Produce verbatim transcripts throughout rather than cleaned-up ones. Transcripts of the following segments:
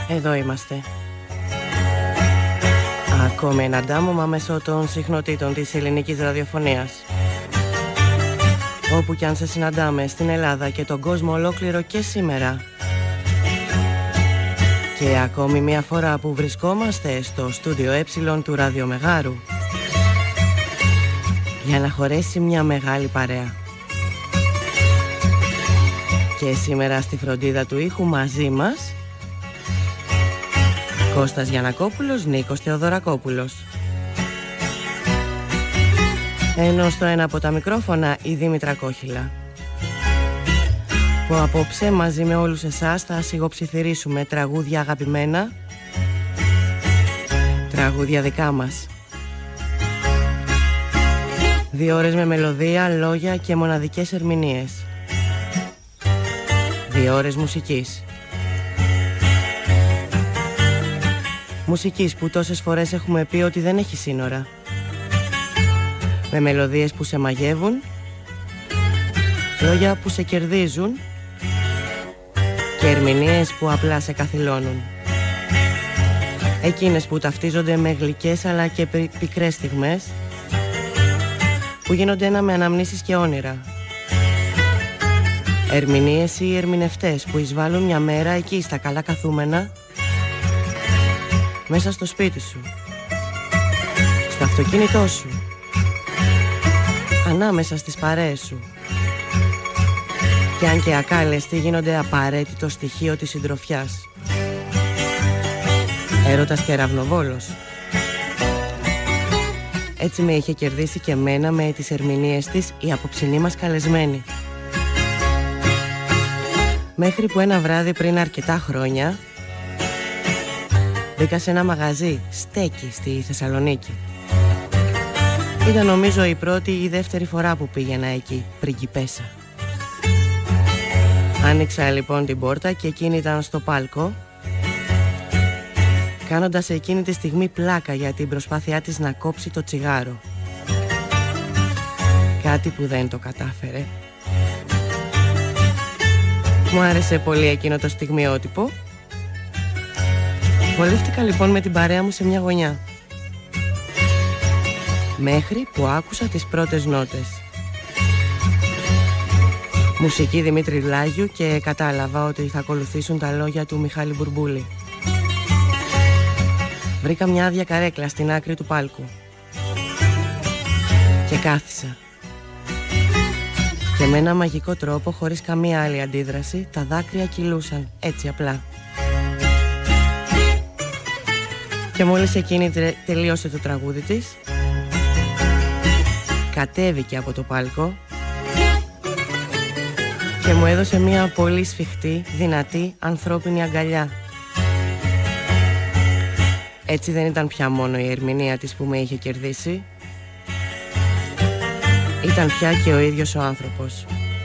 Εδώ είμαστε. Ακόμη ένα αντάμωμα μέσω των συχνοτήτων της ελληνικής ραδιοφωνίας. Όπου κι αν σε συναντάμε στην Ελλάδα και τον κόσμο ολόκληρο και σήμερα. Και ακόμη μια φορά που βρισκόμαστε στο στούντιο Ε του Ραδιομεγάρου για να χωρέσει μια μεγάλη παρέα. Και σήμερα στη φροντίδα του ήχου μαζί μας Κώστας Γιαννακόπουλος, Νίκος Θεοδωρακόπουλος. Ενώ στο ένα από τα μικρόφωνα η Δήμητρα Κόχυλα, που απόψε μαζί με όλους εσάς θα σιγοψιθυρίσουμε τραγούδια αγαπημένα, τραγούδια δικά μας. Δύο ώρες με μελωδία, λόγια και μοναδικές ερμηνείες. Δύο ώρες μουσικής. Μουσικής που τόσες φορές έχουμε πει ότι δεν έχει σύνορα. Με μελωδίες που σε μαγεύουν, λόγια που σε κερδίζουν και ερμηνείες που απλά σε καθυλώνουν. Εκείνες που ταυτίζονται με γλυκές αλλά και πικρές στιγμές, που γίνονται ένα με αναμνήσεις και όνειρα. Ερμηνείες ή ερμηνευτές που εισβάλλουν μια μέρα εκεί στα καλά καθούμενα, μέσα στο σπίτι σου, στο αυτοκίνητό σου, ανάμεσα στις παρέες σου. Και αν και ακάλεστοι γίνονται απαραίτητο στοιχείο της συντροφιάς. Έρωτας και ραυνοβόλος. Έτσι με είχε κερδίσει και μένα με τις ερμηνείες της η απόψινή μας καλεσμένη. Μέχρι που ένα βράδυ πριν αρκετά χρόνια μπήκα σε ένα μαγαζί στέκι στη Θεσσαλονίκη. Ήταν νομίζω η πρώτη ή η δεύτερη φορά που πήγαινα εκεί, πριγκιπέσα. Άνοιξα λοιπόν την πόρτα και εκείνη ήταν στο πάλκο, κάνοντας εκείνη τη στιγμή πλάκα για την προσπάθειά της να κόψει το τσιγάρο. Κάτι που δεν το κατάφερε. Μου άρεσε πολύ εκείνο το στιγμιότυπο. Βολεύτηκα λοιπόν με την παρέα μου σε μια γωνιά, μέχρι που άκουσα τις πρώτες νότες. Μουσική Δημήτρη Λάγιου και κατάλαβα ότι θα ακολουθήσουν τα λόγια του Μιχάλη Μπουρμπούλη. Βρήκα μια άδεια καρέκλα στην άκρη του πάλκου και κάθισα. Και με ένα μαγικό τρόπο, χωρίς καμία άλλη αντίδραση, τα δάκρυα κυλούσαν έτσι απλά. Και μόλις εκείνη τελείωσε το τραγούδι της, κατέβηκε από το πάλκο και μου έδωσε μια πολύ σφιχτή, δυνατή, ανθρώπινη αγκαλιά. Έτσι δεν ήταν πια μόνο η ερμηνεία της που με είχε κερδίσει. Ήταν πια και ο ίδιος ο άνθρωπος.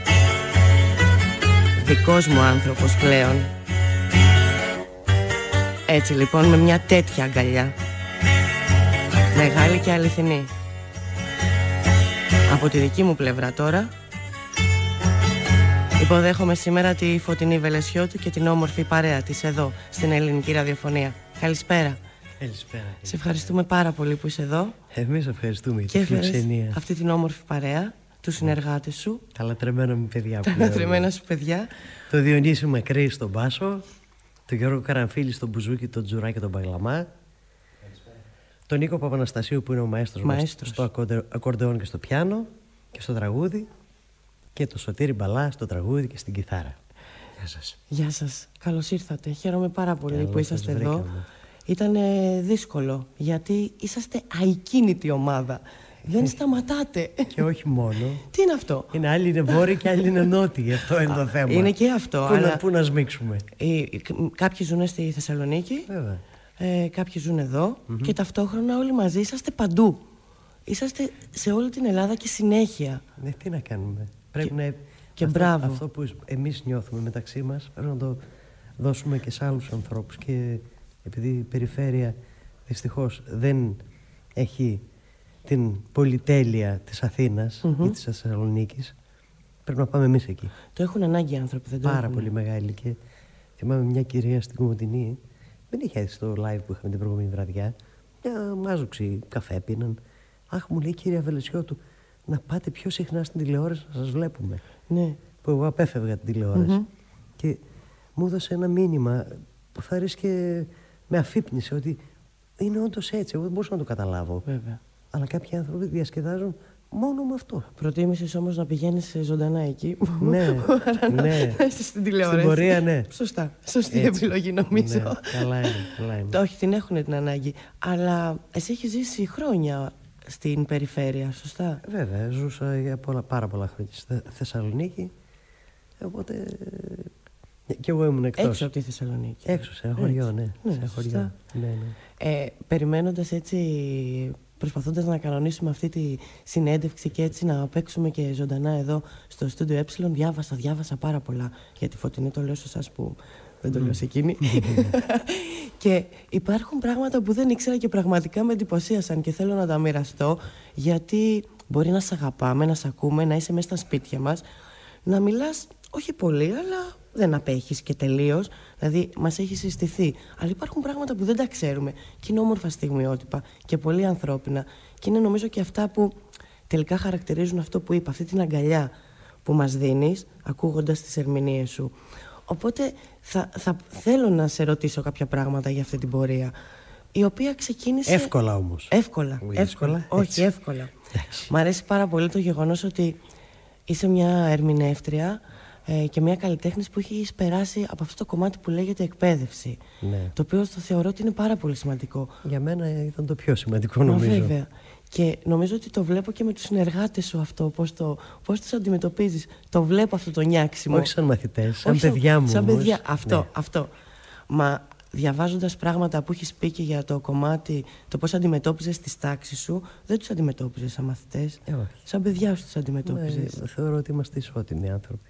Δικός μου άνθρωπος πλέον. Έτσι λοιπόν, με μια τέτοια αγκαλιά, μεγάλη και αληθινή. Από τη δική μου πλευρά τώρα υποδέχομαι σήμερα τη Φωτεινή Βελεσιώτου και την όμορφη παρέα της εδώ στην ελληνική ραδιοφωνία. Καλησπέρα. Καλησπέρα. Σε ευχαριστούμε πάρα πολύ που είσαι εδώ. Εμείς ευχαριστούμε και τη φιλοξενία. Αυτή την όμορφη παρέα, τους συνεργάτες σου. Τα λατρεμένα μου παιδιά. Τα λατρεμένα σου παιδιά. Το Διονύση Μακρύ στον μπάσο, τον Γιώργο Καραμφίλη στον μπουζούκι, τον Τζουρά και τον Παγλαμά. Τον Νίκο Παπαναστασίου που είναι ο μαέστρος, μαέστρος. στο ακορντεόν και στο πιάνο και στο τραγούδι, και το Σωτήρη Μπαλά στο τραγούδι και στην κιθάρα. Γεια σας. Γεια σας. Καλώς ήρθατε. Χαίρομαι πάρα πολύ Καλώς που είσαστε εδώ. βρήκαμε. Ήταν δύσκολο γιατί είσαστε αικίνητη ομάδα. Δεν σταματάτε. Και όχι μόνο. Τι είναι αυτό? Είναι άλλοι είναι βόρειοι και άλλοι είναι νότιοι. Αυτό είναι το θέμα. Είναι και αυτό. Πού, αλλά... να, πού να σμίξουμε. Ε, κάποιοι ζουν στη Θεσσαλονίκη. Βέβαια. Ε, κάποιοι ζουν εδώ. Mm-hmm. Και ταυτόχρονα όλοι μαζί είσαστε παντού. Είσαστε σε όλη την Ελλάδα και συνέχεια. Ναι, τι να κάνουμε. Πρέπει και, να. Και αυτό, μπράβο. Αυτό που εμείς νιώθουμε μεταξύ μας πρέπει να το δώσουμε και σε άλλους ανθρώπους. Και επειδή η περιφέρεια δυστυχώς δεν έχει την πολυτέλεια της Αθήνας mm-hmm. ή της Θεσσαλονίκης, πρέπει να πάμε εμείς εκεί. Το έχουν ανάγκη οι άνθρωποι, δεν το Πάρα έχουν. πολύ μεγάλη. Και θυμάμαι μια κυρία στην Κομοτηνή Δεν είχε έρθει στο live που είχαμε την προηγούμενη βραδιά. Μια μάζοξη καφέ πίναν. Αχ, μου λέει κύριε Βελεσιώτου, να πάτε πιο συχνά στην τηλεόραση να σας βλέπουμε. Ναι. Που εγώ απέφευγα την τηλεόραση. Mm-hmm. Και μου έδωσε ένα μήνυμα που θα αρέσει και με αφύπνισε ότι είναι όντως έτσι. Εγώ δεν μπορούσα να το καταλάβω. Βέβαια. Αλλά κάποιοι άνθρωποι διασκεδάζουν μόνο με αυτό. Προτίμησες όμως να πηγαίνεις ζωντανά εκεί. Ναι, ναι. Στην τηλεόραση. Στην πορεία, ναι. Σωστά. Σωστή έτσι. Επιλογή, νομίζω. Ναι, καλά είναι, καλά είναι. Όχι, την έχουν την ανάγκη. Αλλά εσύ έχεις ζήσει χρόνια στην περιφέρεια, σωστά? Βέβαια, ζούσα για πολλά, πάρα πολλά χρόνια στη Θεσσαλονίκη. Οπότε. Και εγώ ήμουν εκτός. Έξω από τη Θεσσαλονίκη. Έξω, σε ένα χωριό, ναι. Ναι, σε χωριό. Ναι, ναι. Ε, περιμένοντας έτσι, προσπαθώντας να κανονίσουμε αυτή τη συνέντευξη και έτσι να παίξουμε και ζωντανά εδώ στο στούντιο Ε, διάβασα, διάβασα πάρα πολλά για τη Φωτεινή. Το λέω σε εσάς που δεν το λέω σε εκείνη. Και υπάρχουν πράγματα που δεν ήξερα και πραγματικά με εντυπωσίασαν και θέλω να τα μοιραστώ, γιατί μπορεί να σε αγαπάμε, να σε ακούμε, να είσαι μέσα στα σπίτια μας, να μιλάς όχι πολύ, αλλά δεν απέχεις και τελείως. Δηλαδή, μας έχει συστηθεί. Αλλά υπάρχουν πράγματα που δεν τα ξέρουμε. Και είναι όμορφα στιγμιότυπα και πολύ ανθρώπινα. Και είναι νομίζω και αυτά που τελικά χαρακτηρίζουν αυτό που είπα, αυτή την αγκαλιά που μας δίνεις, ακούγοντας τις ερμηνείες σου. Οπότε θα, θα θέλω να σε ρωτήσω κάποια πράγματα για αυτή την πορεία, η οποία ξεκίνησε. Εύκολα όμως. Εύκολα. Εύκολα. εύκολα. Όχι, εύκολα. Μ' αρέσει πάρα πολύ το γεγονός ότι είσαι μια ερμηνεύτρια ε, και μια καλλιτέχνης που έχει περάσει από αυτό το κομμάτι που λέγεται εκπαίδευση. Ναι. Το οποίο το θεωρώ ότι είναι πάρα πολύ σημαντικό. Για μένα ήταν το πιο σημαντικό, νομίζω. Μα, βέβαια. Και νομίζω ότι το βλέπω και με τους συνεργάτες σου αυτό, πώς, το, πώς τους αντιμετωπίζεις. Το βλέπω αυτό το νιάξιμο. Όχι σαν μαθητές, σαν Όχι, παιδιά μου. Σαν όμως. παιδιά, αυτό, ναι. αυτό. Μα διαβάζοντας πράγματα που έχεις πει και για το κομμάτι, το πώς αντιμετώπιζες τις τάξεις σου, δεν τους αντιμετώπιζες σαν μαθητές. Ε, όχι. Σαν παιδιά σου τους αντιμετώπιζες. Ναι, θεωρώ ότι είμαστε ισότιμοι άνθρωποι.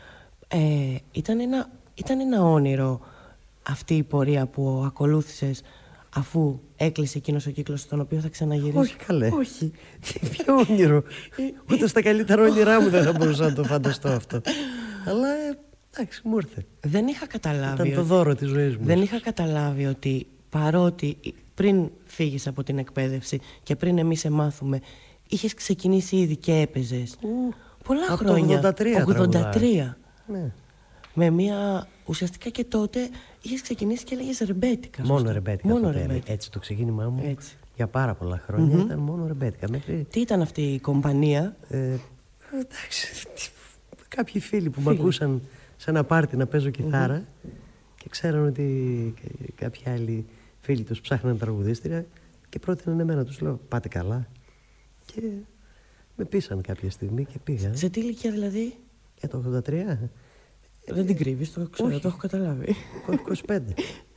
Ε, ήταν, ένα, ήταν ένα όνειρο αυτή η πορεία που ακολούθησες, αφού έκλεισε εκείνος ο κύκλος στον οποίο θα ξαναγυρίσεις? Όχι, καλέ. Όχι. Ποιο όνειρο. Ούτε στα καλύτερα όνειρά μου δεν θα μπορούσα να το φανταστώ αυτό. Αλλά εντάξει, μου ήρθε. Δεν είχα καταλάβει. Ήταν το δώρο της ζωής μου. Δεν είχα καταλάβει ότι παρότι πριν φύγεις από την εκπαίδευση και πριν εμείς σε μάθουμε, είχες ξεκινήσει ήδη και έπαιζες. Ου, πολλά από χρόνια. Το ογδόντα τρία. ογδόντα τρία. Ναι. Με μια. Ουσιαστικά και τότε είχες ξεκινήσει και έλεγες ρεμπέτικα. Μόνο σωστά. ρεμπέτικα. Μόνο ρεμπέτικα. Έτσι το ξεκίνημά μου. Έτσι. Για πάρα πολλά χρόνια mm-hmm. ήταν μόνο ρεμπέτικα. Μέχρι... Τι ήταν αυτή η κομπανία? Ε, εντάξει. Κάποιοι φίλοι που με ακούσαν σε ένα πάρτι να παίζω κιθάρα mm-hmm. και ξέραν ότι κάποιοι άλλοι φίλοι τους ψάχναν τραγουδίστρια και πρότειναν εμένα. Τους λέω πάτε καλά. Και με πείσαν κάποια στιγμή και πήγα. Σε τι ηλικία δηλαδή? Για το ογδόντα τρία. Δεν την κρύβεις, το ξέρω, Όχι. Το έχω καταλάβει. είκοσι πέντε.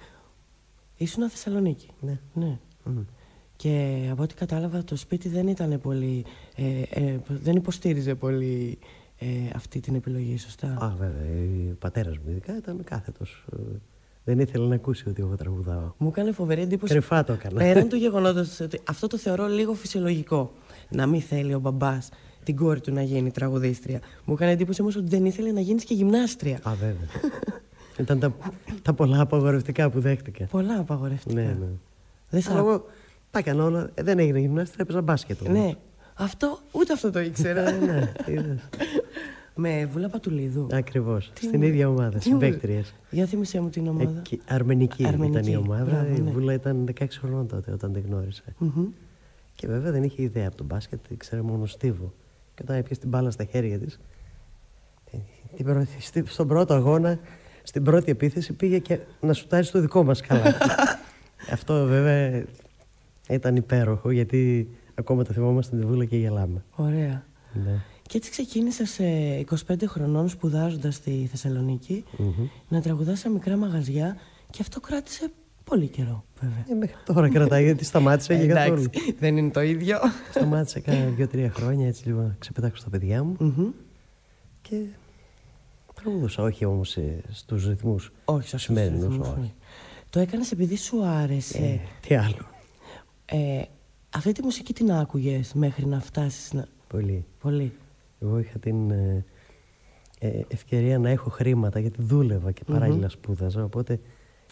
Ήσουν Θεσσαλονίκη. Ναι. ναι. Mm. Και από ό,τι κατάλαβα το σπίτι δεν ήταν πολύ, ε, ε, δεν υποστήριζε πολύ ε, αυτή την επιλογή, σωστά? Α, βέβαια. Ο πατέρας μου ειδικά ήταν κάθετος. Δεν ήθελε να ακούσει ότι εγώ τραγουδάω. Μου έκανε φοβερή εντύπωση. Κρυφά το έκανα. Πέραν του γεγονότος ότι αυτό το θεωρώ λίγο φυσιολογικό. Να μην θέλει ο μπαμπάς την κόρη του να γίνει τραγουδίστρια. Μου έκανε εντύπωση όμως ότι δεν ήθελε να γίνεις και γυμνάστρια. Α, βέβαια. Ήταν τα, τα πολλά απαγορευτικά που δέχτηκα. Πολλά απαγορευτικά. Ναι, ναι. Δεν σ' Αλλά εγώ τα έκανα όλα. Δεν έγινα γυμνάστρια, έπαιζα μπάσκετ. Όμως. Ναι. Αυτό, ούτε αυτό το ήξερα. ναι, είδες. Με Βούλα Πατουλίδου. Ακριβώς. Στην ίδια ομάδα, συμπαίκτριες. Για θύμισέ μου την ομάδα. Ε, αρμενική, αρμενική ήταν η ομάδα. Μπράβο, ναι. Η Βούλα ήταν δεκαέξι χρονών τότε όταν την γνώρισα. Mm-hmm. Και βέβαια δεν είχε ιδέα από τον μπάσκετ, ήξερε μόνο στίβο. Και όταν έπιασε την μπάλα στα χέρια της, στον πρώτο αγώνα, στην πρώτη επίθεση, πήγε και να σουτάρει στο δικό μας καλά. Αυτό βέβαια ήταν υπέροχο, γιατί ακόμα το θυμόμαστε τη Βούλα και γελάμε. Ωραία. Ναι. Και έτσι ξεκίνησα σε είκοσι πέντε χρονών, σπουδάζοντας στη Θεσσαλονίκη, mm-hmm. να τραγουδάς σε μικρά μαγαζιά, και αυτό κράτησε πολύ καιρό, βέβαια. Ε, μέχρι τώρα κρατάει, γιατί σταμάτησα και καθόλου. Δεν είναι το ίδιο. Σταμάτησα κάνα δύο-τρία χρόνια, έτσι λίγο να ξεπετάξω στα παιδιά μου. Mm-hmm. Και τραγουδούσα, όχι όμως ε, στους ρυθμούς. Όχι, στους ρυθμούς. Όχι. Το έκανες επειδή σου άρεσε. Ε, τι άλλο. Ε, αυτή τη μουσική την άκουγες μέχρι να φτάσεις να... Πολύ. Πολύ. Εγώ είχα την ε, ε, ευκαιρία να έχω χρήματα, γιατί δούλευα και παράλληλα mm-hmm. σπούδαζα, οπότε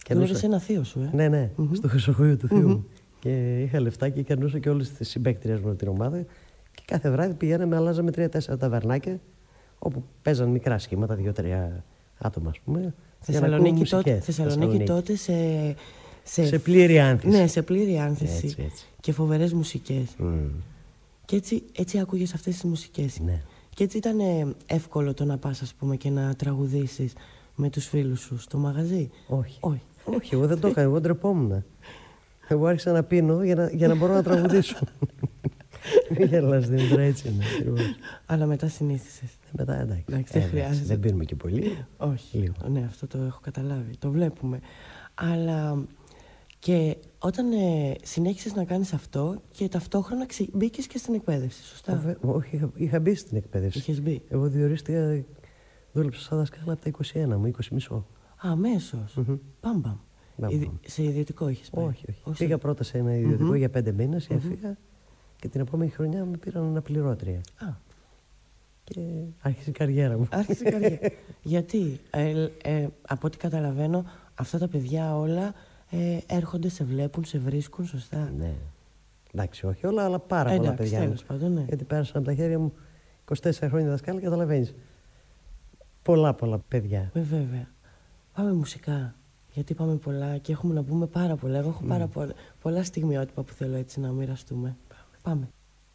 Δούλευε σε ένα θείο σου, ε. Ναι, ναι, mm-hmm. στο χρυσοκοείο του θείου μου. Mm-hmm. Και είχα λεφτά και κερνούσα και όλες τις συμπαίκτριες μου την ομάδα. Και κάθε βράδυ πηγαίναμε, αλλάζαμε τρία-τέσσερα ταβερνάκια όπου παίζαν μικρά σχήματα, δύο-τρία άτομα, ας πούμε. Θεσσαλονίκη, τότε, Θεσσαλονίκη τότε σε, σε... σε πλήρη άνθηση. Ναι, σε πλήρη άνθηση. Έτσι, έτσι. Και φοβερές μουσικές. Mm. Και έτσι, έτσι άκουγες αυτές τις μουσικές. Ναι. Και έτσι ήταν εύκολο το να πας, ας πούμε, και να τραγουδήσεις με τους φίλους σου στο μαγαζί. Όχι. Όχι, Όχι, εγώ δεν το έκανα, εγώ ντρεπόμουν. Εγώ άρχισα να πίνω για να, για να μπορώ να τραγουδήσω. Μην γελάς, Δήμητρα, έτσι είναι. Αλλά μετά συνήθισες. Μετά εντάξει. εντάξει δεν χρειάζεται. Δεν πίνουμε και πολύ. Όχι. Λίγο. Ναι, αυτό το έχω καταλάβει. Το βλέπουμε. Αλλά και όταν ε, συνέχισες να κάνεις αυτό και ταυτόχρονα ξε... μπήκες και στην εκπαίδευση, σωστά? Ο, όχι, είχα, είχα μπει στην εκπαίδευση. Είχες μπει. Εγώ διορίστηκα, δούλεψα σαν δασκάλα από τα είκοσι ένα μου, είκοσι μισό. Α, αμέσως. Mm-hmm. Μπαμπαμ. Ιδι... Σε ιδιωτικό είχες πάει? Όχι, όχι. όχι. Πήγα πρώτα σε ένα ιδιωτικό mm-hmm. για πέντε μήνες, mm-hmm. έφυγα και την επόμενη χρονιά με πήραν αναπληρώτρια. Α. Και άρχισε η καριέρα μου. Άρχισε η καριέρα. Γιατί, ε, ε, από ό,τι καταλαβαίνω, αυτά τα παιδιά όλα ε, έρχονται, σε βλέπουν, σε βρίσκουν, σωστά? Ναι. Εντάξει, όχι όλα, αλλά πάρα ε, πολλά εντάξει, παιδιά. Τέλος πάντων, ναι. Γιατί πέρασαν από τα χέρια μου είκοσι τέσσερα χρόνια δασκάλα και καταλαβαίνεις. Πολλά, πολλά παιδιά. Ε, βέβαια. Πάμε μουσικά. Γιατί πάμε πολλά και έχουμε να πούμε πάρα πολλά. Εγώ έχω πάρα mm. πολλά, πολλά στιγμιότυπα που θέλω έτσι να μοιραστούμε. Πάμε.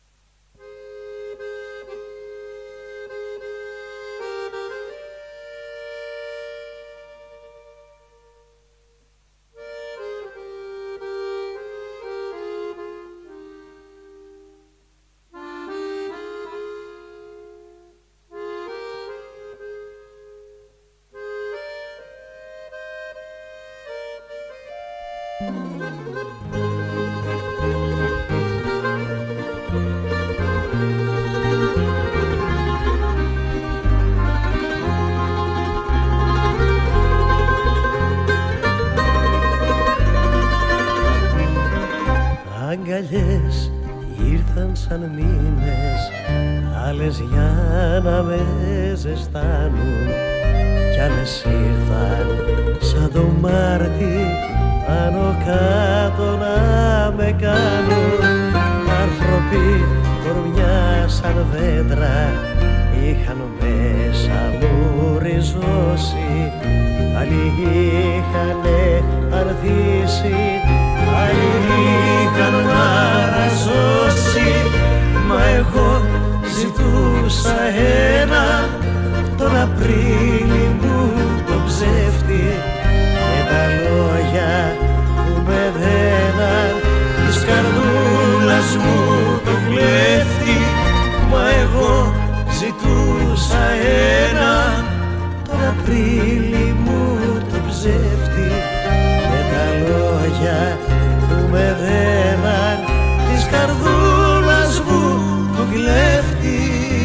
Αγκαλιές ήρθαν σαν μήνες, άλλες για να με ζεστάνουν κι άλλες ήρθαν σαν το Μάρτι πάνω κάτω να με κάνουν. Άνθρωποι κορμιά σαν δέντρα είχαν μέσα μου ριζώσει, άλλοι είχανε αρθίσει, άλλοι είχαν αναζώσει. Μα εγώ ζητούσα ένα, τον Απρίλη μου το ψεύτη, και τα λόγια που με δέναν της καρδούλας μου το κλέφτη. Μα εγώ ζητούσα ένα, τον Απρίλη μου το ψεύτη, και τα λόγια που με δέναν της καρδούλας μου το κλέφτη.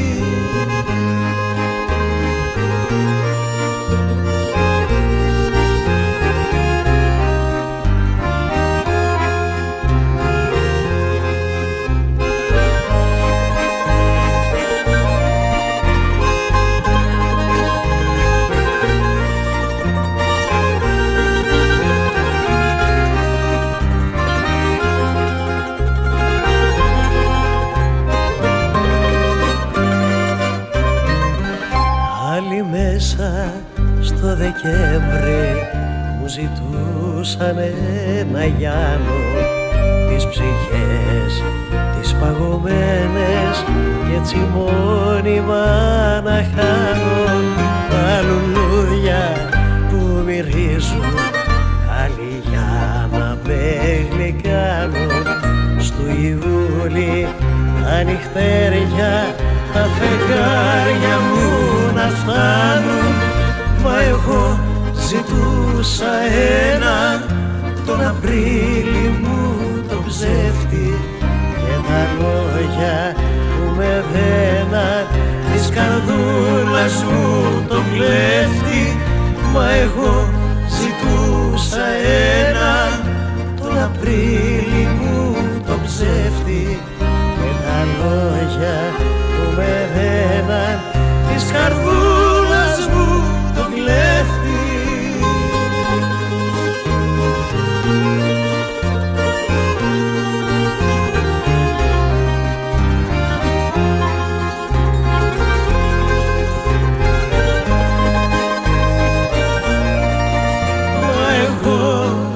Στο Δεκέμβρη μου ζητούσαν ένα Γιάννο, τις ψυχές τις παγωμένες και έτσι μόνιμα να χάνω. Τα λουλούδια που μυρίζουν, άλλοι για να με γλυκάνουν. Στου Ιούλη τα νυχτέρια τα φεγγάρια μου να φτάνουν. Μα εγώ ζητούσα ένα, τον Απρίλη μου το ψεύτη, και τα λόγια που με δέναν της καρδούλας μου το κλέφτη. Μα εγώ ζητούσα ένα, τον Απρίλη μου το ψεύτη, και τα λόγια που με δέναν της καρδούλας μου το κλέφτη.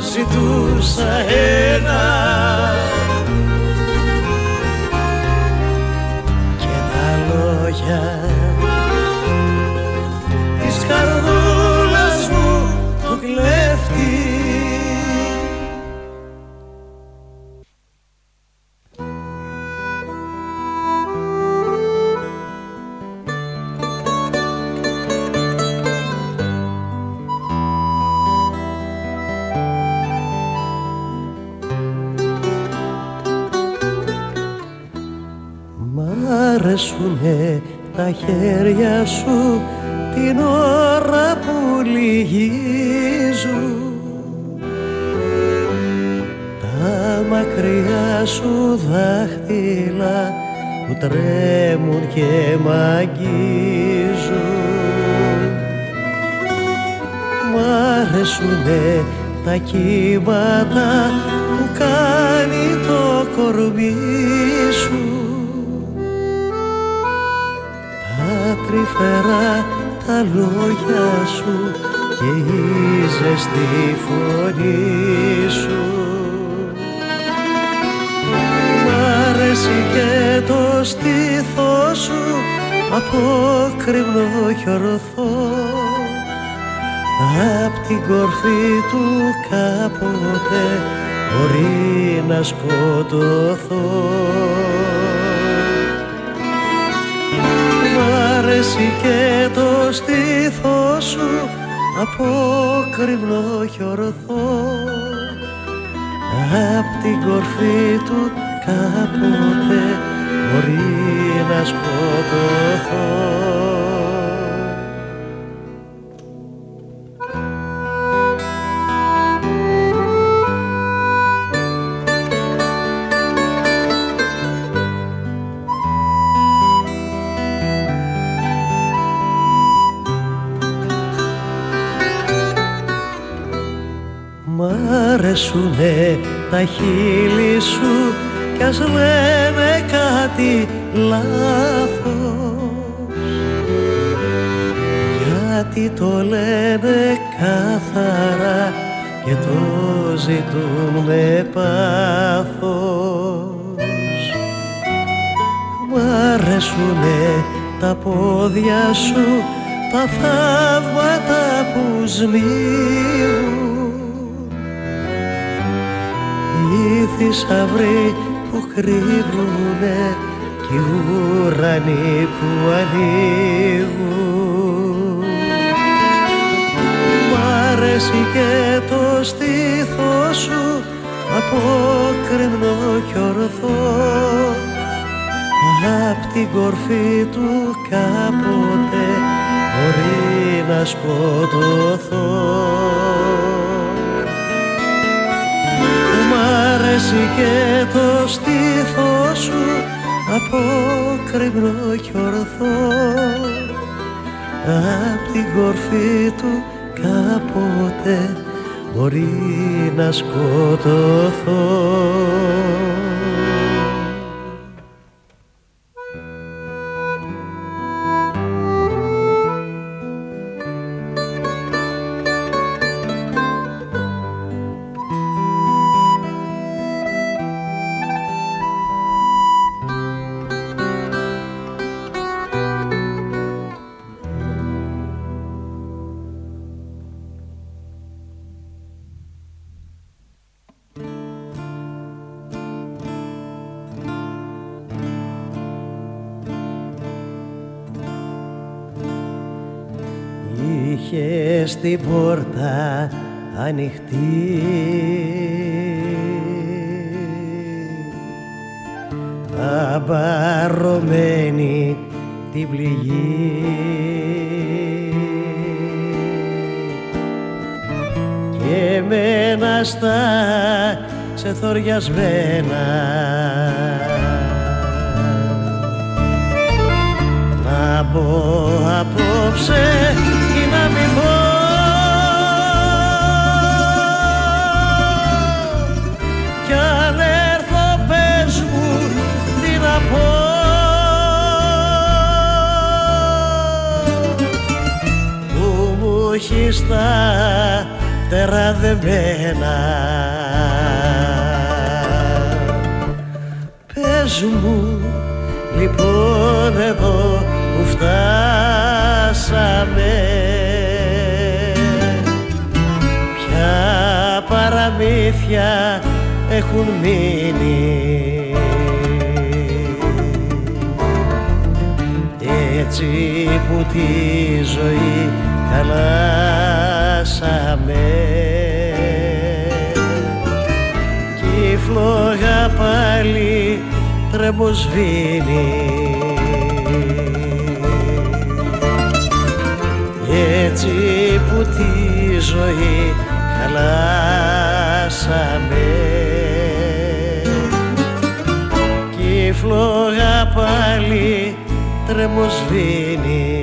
ζητούσα ένα και τα λόγια της καρδούλας μου το κλέφτη. Αρέσουνε τα χέρια σου την ώρα που λυγίζουν, τα μακριά σου δάχτυλα που τρέμουν και μ' αγγίζουν. Μ' αρέσουνε τα κύματα που κάνει το κορμί σου, τα τρυφερά τα λόγια σου και η ζεστή φωνή σου. Μ' αρέσει και το στήθος σου από κρυμνό και ορθό, απ' την κορφή του κάποτε μπορεί να σκοτωθώ. Μ' αρέσει και το στήθος σου από κρυμνό και ορθό, απ' την κορφή του κάποτε μπορεί να σκοτωθώ. Μ' αρέσουνε τα χείλη σου κι ας λένε κάτι λάθος, γιατί το λένε καθαρά και το ζητούν με πάθος. Μ' αρέσουνε τα πόδια σου, τα θαύματα που σμίγουν, οι θησαυροί που κρύβουνε κι οι ουρανοί που ανοίγουν. Μ' αρέσει και το στήθος σου από κρυμνό κι ορθό, απ' την κορφή του κάποτε μπορεί να σκοτωθώ. Μ' αρέσει και το στήθος σου από κρυμνό κι ορθό, απ' την κορφή του κάποτε μπορεί να σκοτωθώ. Είχες την πόρτα ανοιχτή, αμπαρωμένη την πληγή, και εμένα στα ξεθοριασμένα να μπω απόψε ή να μην μπω, κι αν έρθω πες μου τι να πω. Που μου έχεις τα φτερά δεμένα. Πες μου λοιπόν εδώ που φτάσαμε, ποια παραμύθια έχουν μείνει, έτσι που τη ζωή χαλάσαμε κι η φλόγα πάλι τρεμοσβήνει, έτσι που τη ζωή χαλάσαμε κι η φλόγα πάλι τρεμοσβήνει.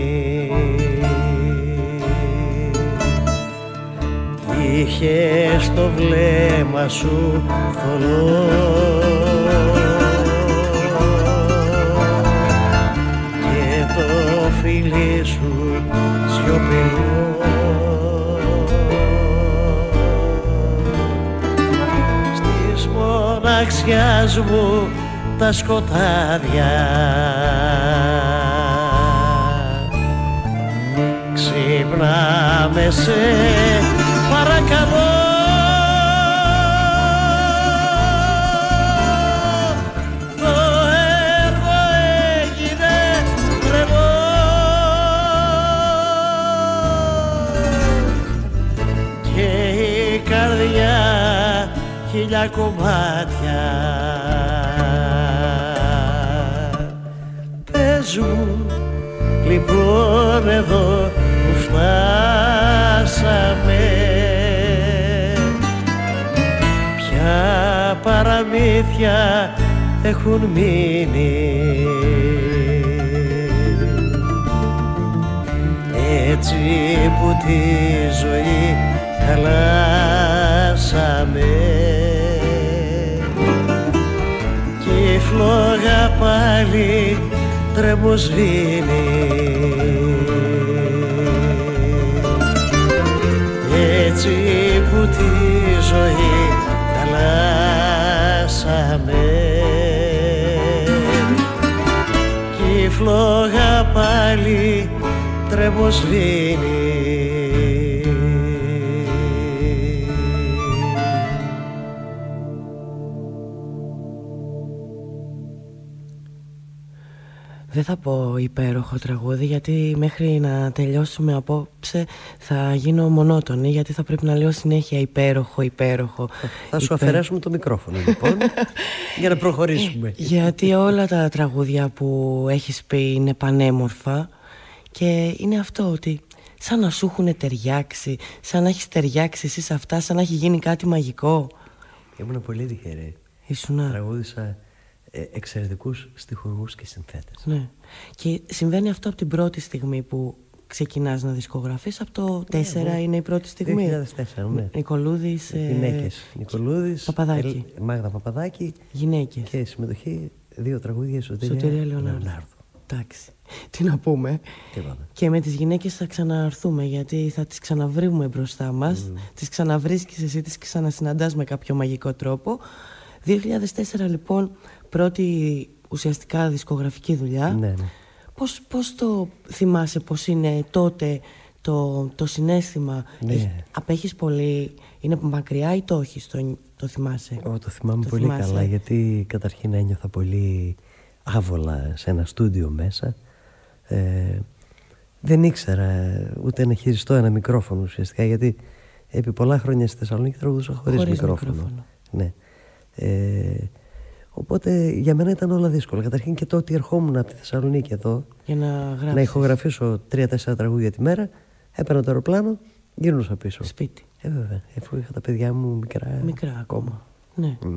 Είχες το βλέμμα σου θολό και το φιλί σου σιωπηλό, στις μοναξιάς μου τα σκοτάδια ξύπναμε σε παρακαλώ. Το έργο έγινε τρελό και η καρδιά χίλια κομμάτια. Πες μου λοιπόν εδώ που φτάσαμε, ποια παραμύθια έχουν μείνει, έτσι που τη ζωή χαλάσαμε κι η φλόγα πάλι τρεμοσβήνει, έτσι που τη ζωή χαλάσαμε κι η φλόγα πάλι τρεμοσβήνει. Δεν θα πω υπέροχο τραγούδι, γιατί μέχρι να τελειώσουμε απόψε θα γίνω μονότονη, γιατί θα πρέπει να λέω συνέχεια υπέροχο, υπέροχο. Θα σου υπέρ... αφαιρέσουμε το μικρόφωνο λοιπόν για να προχωρήσουμε. Γιατί όλα τα τραγούδια που έχεις πει είναι πανέμορφα και είναι αυτό, ότι σαν να σου έχουν ταιριάξει, σαν να έχεις ταιριάξει εσύ σε αυτά, σαν να έχει γίνει κάτι μαγικό. Ήμουν πολύ τυχερή. Ήσουνα. Τραγούδισα εξαιρετικούς στιχουργούς και συνθέτες. Ναι. Και συμβαίνει αυτό από την πρώτη στιγμή που ξεκινάς να δισκογραφείς. Από το τέσσερα ναι, είναι η πρώτη στιγμή. δύο χιλιάδες τέσσερα, ναι. Νικολούδης. Γυναίκες. Ε... Νικολούδης. Παπαδάκη. Ελ... Μάγδα Παπαδάκη. Γυναίκες. Και συμμετοχή δύο τραγούδια Σωτηρία, Σωτηρία Λεωνάρδου. Εντάξει. Τι να πούμε. Τι πάμε. Και με τις γυναίκες θα ξαναρθούμε, γιατί θα τις ξαναβρούμε μπροστά μας. Mm. Τις ξαναβρίσκεις εσύ, τις ξανασυναντάς με κάποιο μαγικό τρόπο. δύο χιλιάδες τέσσερα λοιπόν, πρώτη ουσιαστικά δισκογραφική δουλειά. Ναι, ναι. Πώς, πώς το θυμάσαι, πώς είναι τότε το, το συναίσθημα? Ναι. Έχει, απέχεις πολύ, είναι μακριά ή το έχεις, το, το θυμάσαι? Ω, το θυμάμαι το πολύ θυμάσαι. καλά, γιατί καταρχήν ένιωθα πολύ άβολα σε ένα στούντιο μέσα. Ε, δεν ήξερα ούτε να χειριστώ ένα μικρόφωνο ουσιαστικά, γιατί επί πολλά χρόνια στη Θεσσαλονίκη τραγουδούσα χωρίς, χωρίς μικρόφωνο. μικρόφωνο. Ναι. Ε, οπότε για μένα ήταν όλα δύσκολα. Καταρχήν και το ότι ερχόμουν από τη Θεσσαλονίκη εδώ για να, να ηχογραφήσω τρία-τέσσερα τραγούδια τη μέρα, έπαιρνα το αεροπλάνο, γύρνουσα πίσω. Σπίτι. Ε, βέβαια, αφού είχα τα παιδιά μου μικρά. Μικρά ακόμα. Ναι. Mm.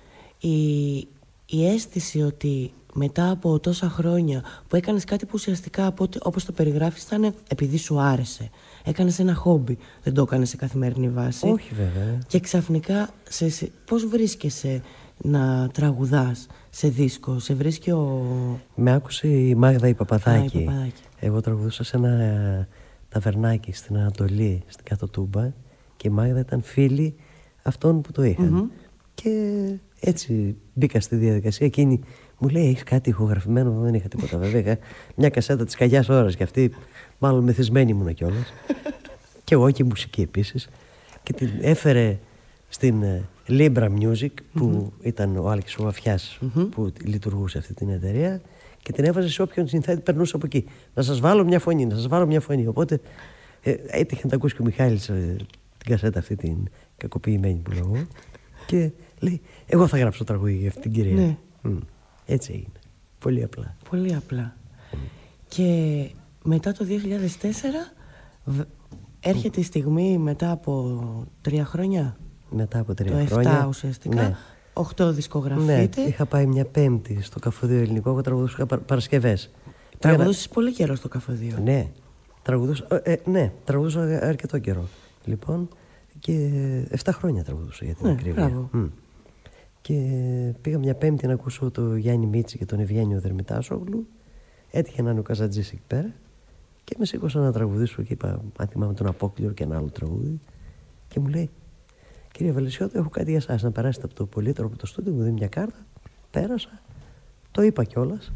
Η, η αίσθηση ότι μετά από τόσα χρόνια που έκανες κάτι που ουσιαστικά όπως το περιγράφεις ήταν επειδή σου άρεσε, έκανες ένα χόμπι, δεν το έκανες σε καθημερινή βάση. Όχι βέβαια. Και ξαφνικά σε, σε, πώς βρίσκεσαι να τραγουδάς σε δίσκο, σε βρίσκει ο... Με άκουσε η Μάγδα η Παπαδάκη. Α, η Παπαδάκη. Εγώ τραγουδούσα σε ένα ταβερνάκι στην Ανατολή, στην Κάτω Τούμπα, και η Μάγδα ήταν φίλη αυτών που το είχαν. Mm-hmm. Και έτσι μπήκα στη διαδικασία. Εκείνη μου λέει: έχεις κάτι ηχογραφημένο? Δεν είχα τίποτα, βέβαια. Είχα μια κασέτα της Καγιάς Ώρας και αυτή, μάλλον μεθυσμένη ήμουνα κιόλας. Και εγώ και η μουσική επίσης. Και την έφερε στην Libra Music, που mm-hmm. ήταν ο Άλκης ο Βαφιάς mm-hmm. που λειτουργούσε αυτή την εταιρεία, και την έβαζε σε όποιον συνθέτη περνούσε από εκεί. Να σας βάλω μια φωνή, να σας βάλω μια φωνή. Οπότε ε, έτυχε να τα ακούσει και ο Μιχάλης ε, την κασέτα αυτή την κακοποιημένη που λέω εγώ. Και λέει: εγώ θα γράψω τραγούδι για αυτή την κυρία. Ναι. Mm. Έτσι έγινε. Πολύ απλά. Πολύ απλά. Mm. Και μετά το δύο χιλιάδες τέσσερα έρχεται η στιγμή, μετά από τρία χρόνια. Μετά από τρία το χρόνια. επτά ουσιαστικά. Ναι. Οχτώ δισκογραφείτε. Ναι, είχα πάει μια Πέμπτη στο Καφωδείο Ελληνικό. Εγώ τραγουδούσα παρ, Παρασκευές. Τραγουδούσες ένα... πολύ καιρό στο Καφωδείο. Ναι, τραγουδούσα, ε, ε, ναι, τραγουδούσα αρκετό καιρό. Λοιπόν, και εφτά χρόνια τραγουδούσα για την ναι, ακρίβεια. Mm. Και πήγα μια Πέμπτη να ακούσω το Γιάννη Μίτση και τον Ευγένιο Δερμητάσογλου. Έτυχε να είναι ο Καζατζής εκεί πέρα. Και με σήκωσα να τραγουδήσω και είπα: αν θυμάμαι τον Απόκλειο και ένα άλλο τραγούδι. Και μου λέει: κύριε Βελισσιώτη, έχω κάτι για εσάς. Να περάσετε από το πολύτρο από το στούντιο, μου δίνει μια κάρτα. Πέρασα. Το είπα κιόλας.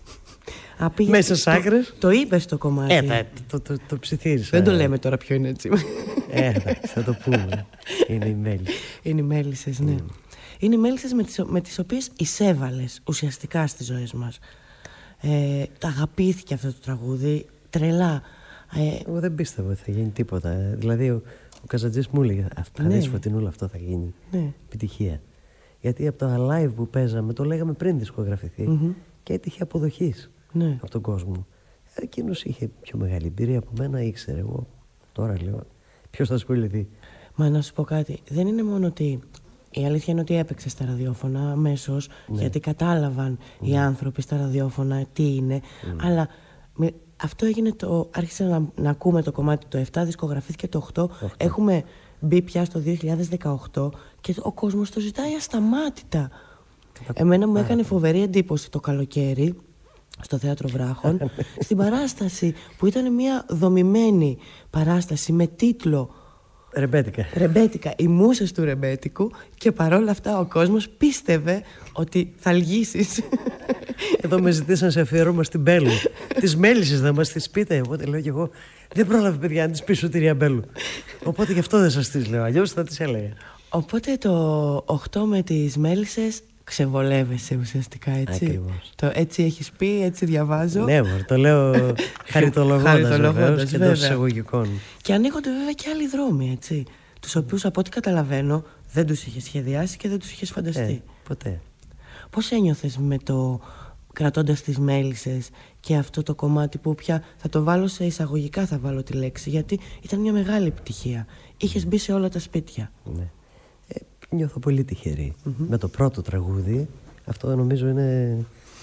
Μέσα σ' άκρες. Το, το είπες το κομμάτι. Ε, το, το, το, το ψιθύρισα. Δεν το λέμε τώρα ποιο είναι έτσι. Ε, εντάξει, θα το πούμε. Είναι οι μέλισσες. Είναι οι μέλισσες, ναι. Mm. Είναι οι μέλισσες με τις, με τις οποίες εισέβαλες ουσιαστικά στις ζωές μας. Ε, τα αγαπήθηκε αυτό το τραγούδι. Τρελά. Ε, Εγώ δεν πίστευα ότι θα γίνει τίποτα. Δηλαδή ο, ο Καζατζής μου έλεγε: θα δεις Φωτεινούλα, αυτό θα γίνει ναι. επιτυχία. Γιατί από το live που παίζαμε, το λέγαμε πριν δισκογραφηθεί mm-hmm. και έτυχε αποδοχής ναι. από τον κόσμο. Εκείνος είχε πιο μεγάλη εμπειρία από μένα, ήξερε. Εγώ τώρα λέω: ποιος θα ασχοληθεί. Μα να σου πω κάτι, δεν είναι μόνο ότι. Η αλήθεια είναι ότι έπαιξε στα ραδιόφωνα αμέσως, ναι. γιατί κατάλαβαν mm. οι άνθρωποι στα ραδιόφωνα τι είναι, mm. αλλά με, αυτό έγινε το. Άρχισε να, να ακούμε το κομμάτι το επτά, δισκογραφήθηκε το οκτώ. οκτώ. Έχουμε μπει πια στο δύο χιλιάδες δεκαοκτώ και ο κόσμος το ζητάει ασταμάτητα. Εμένα μου έκανε φοβερή εντύπωση το καλοκαίρι στο Θέατρο Βράχων, στην παράσταση που ήταν μια δομημένη παράσταση με τίτλο Ρεμπέτικα. Ρεμπέτικα, οι μούσες του ρεμπέτικου, και παρόλα αυτά ο κόσμος πίστευε ότι θα λυγίσεις. Εδώ με ζητήσαν σε αφιέρωμα στην Μπέλου. Τις μέλισσες να μας τις πείτε. Οπότε λέω κι εγώ: δεν πρόλαβε, παιδιά, να τις πει σωτηρία Μπέλου. Οπότε γι' αυτό δεν σας τις λέω. Αλλιώς θα τις έλεγα. Οπότε το οκτώ με τις μέλισσες ξεβολεύεσαι ουσιαστικά, έτσι. Ακριβώς. Το έτσι έχεις πει, έτσι διαβάζω. Ναι, μωρ, το λέω χαριτολογώντας βεβαίως και εντός εισαγωγικών. Και ανοίγονται βέβαια και άλλοι δρόμοι, έτσι. Τους οποίους από ό,τι καταλαβαίνω δεν τους είχες σχεδιάσει και δεν τους είχες φανταστεί. Ε, ποτέ. Πώς ένιωθες με το κρατώντας τις μέλισσες και αυτό το κομμάτι που πια θα το βάλω σε εισαγωγικά, θα βάλω τη λέξη, γιατί ήταν μια μεγάλη επιτυχία. Είχες μπει σε όλα τα σπίτια. Ναι. Νιώθω πολύ τυχερή. Mm-hmm. Με το πρώτο τραγούδι, αυτό νομίζω είναι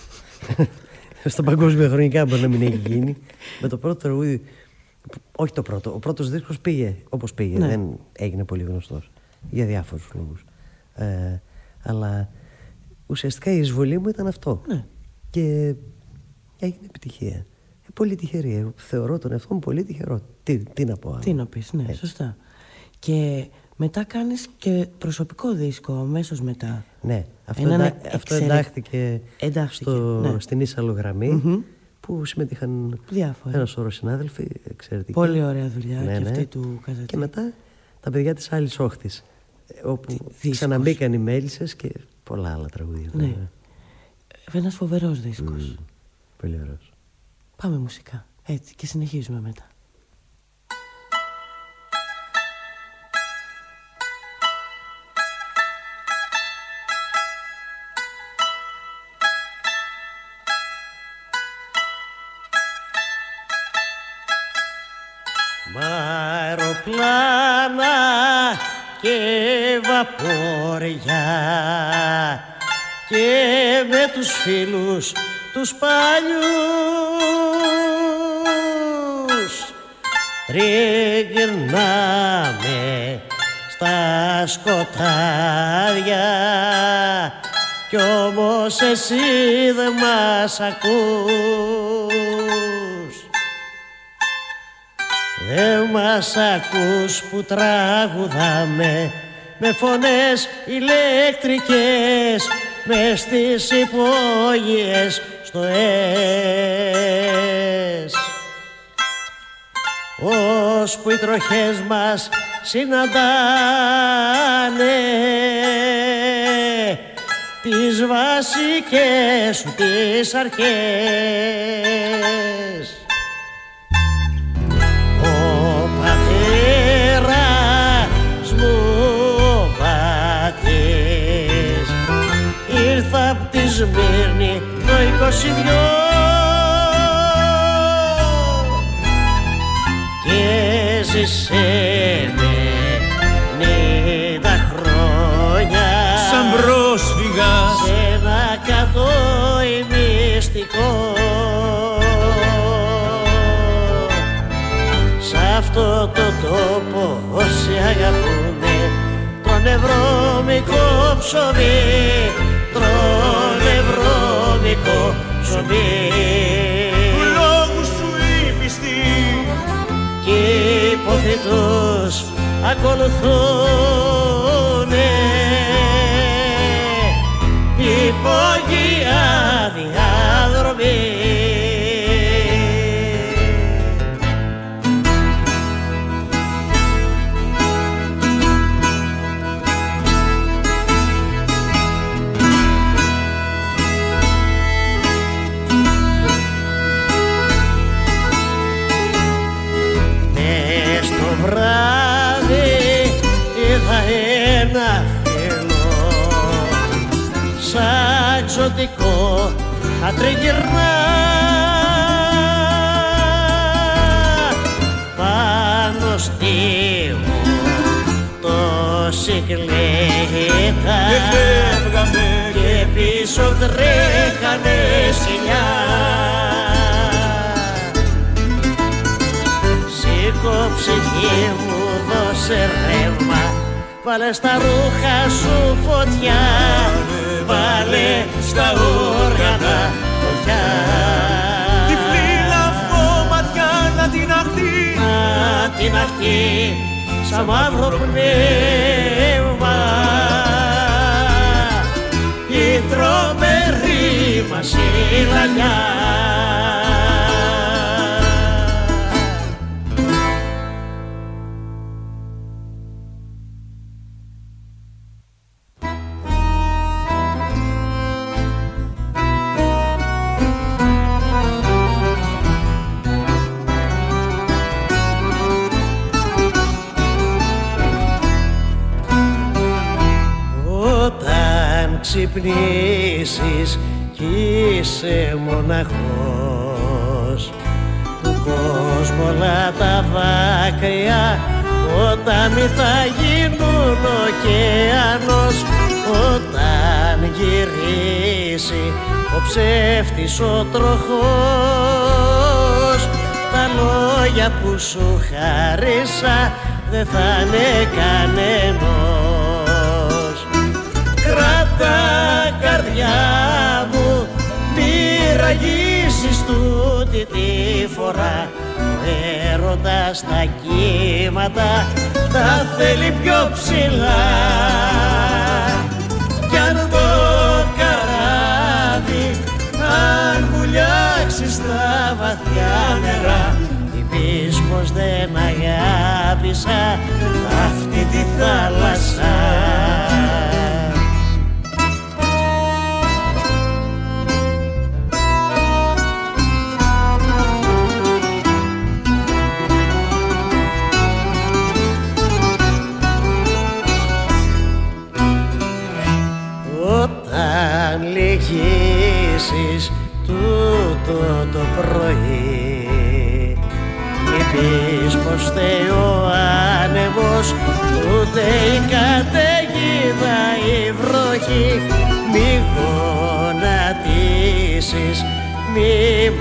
στον παγκόσμιο χρονικά μπορεί να μην έχει γίνει. Με το πρώτο τραγούδι, όχι το πρώτο, ο πρώτος δίσκος πήγε όπως πήγε, ναι. δεν έγινε πολύ γνωστός για διάφορους λόγους. Ε, αλλά ουσιαστικά η εισβολή μου ήταν αυτό. Ναι. Και έγινε επιτυχία. Ε, πολύ τυχερή. Θεωρώ τον εαυτό μου πολύ τυχερό. Τι, τι να πω. Τι να πεις, ναι, έτσι. Σωστά. Και μετά κάνεις και προσωπικό δίσκο αμέσως μετά. Ναι, αυτό, εντά, εξαιρε... αυτό εντάχθηκε, εντάχθηκε στο, ναι. στην ίσαλο γραμμή mm-hmm. που συμμετείχαν διάφοροι. Ένα σώρο συνάδελφοι εξαιρετικοί. Πολύ ωραία δουλειά ναι, και αυτή ναι. του Καζατζή. Και μετά τα παιδιά της Άλλης Όχθης, όπου ξαναμπήκαν οι μέλισσες και πολλά άλλα τραγούδια. Ναι. Ένας φοβερός δίσκος. Mm, πολύ ωραίος. Πάμε μουσικά, έτσι, και συνεχίζουμε μετά. Αεροπλάνα και βαπόρια και με τους φίλους τους παλιούς τριγυρνάμε στα σκοτάδια κι όμως εσύ δεν μας ακούς. Δε μας ακούς που τραγουδάμε με φωνές ηλεκτρικές μες στις υπόγειες στο ΕΣ, ώσπου οι τροχές μας συναντάνε τις βασικές σου τις αρχές. Ο πατέρας μου Μπατής ήρθα απ' τη Σμύρνη το είκοσι δυο και ζήσε με ενενήντα χρόνια σαν πρόσφυγας σε ένα κατώ ημιστικό. Σ' αυτό το τόπο όσοι αγαπούνε τρώνε βρώμικο ψωμί, τρώνε βρώμικο ψωμί. Του λόγου σου οι πιστοί κι οι πόθοι τους ακολουθούνε υπόγεια διάδρομοι. Βράδυ είδα ένα φίλο σαν εξωτικό θα τριγυρνά πάνω στη μου το σικλέτα και πίσω τρέχανε σκυλιά. Σήκω ψυχή μου, δώσε ρεύμα, βάλε στα ρούχα σου φωτιά, βάλε στα όργανα φωτιά. Τυφλή λαυκόματια να την αχτεί, να την αχτεί σαν μαύρο πνεύμα η τρομερή μας η λαλιά. Ξυπνήσεις κι είσαι μοναχός του κόσμου όλα τα δάκρυα ποτάμι θα γίνουν ωκεανός όταν γυρίσει ο ψεύτης ο τροχός. Τα λόγια που σου χάρισα δεν θα είναι κανένος. Κράτα καρδιά μου μη ραγίσεις τούτη τη φορά, ο έρωτας τα κύματα τα θέλει πιο ψηλά. Κι αν το καράβι αν βουλιάξει στα βαθιά νερά, μην πεις πως δεν αγάπησα αυτή τη θάλασσα. Όταν λυγίσεις τούτο το πρωί, μη πεις πως φταίει ο άνεμος ούτε η καταιγίδα η βροχή. Μη γονατίσεις, μη μ'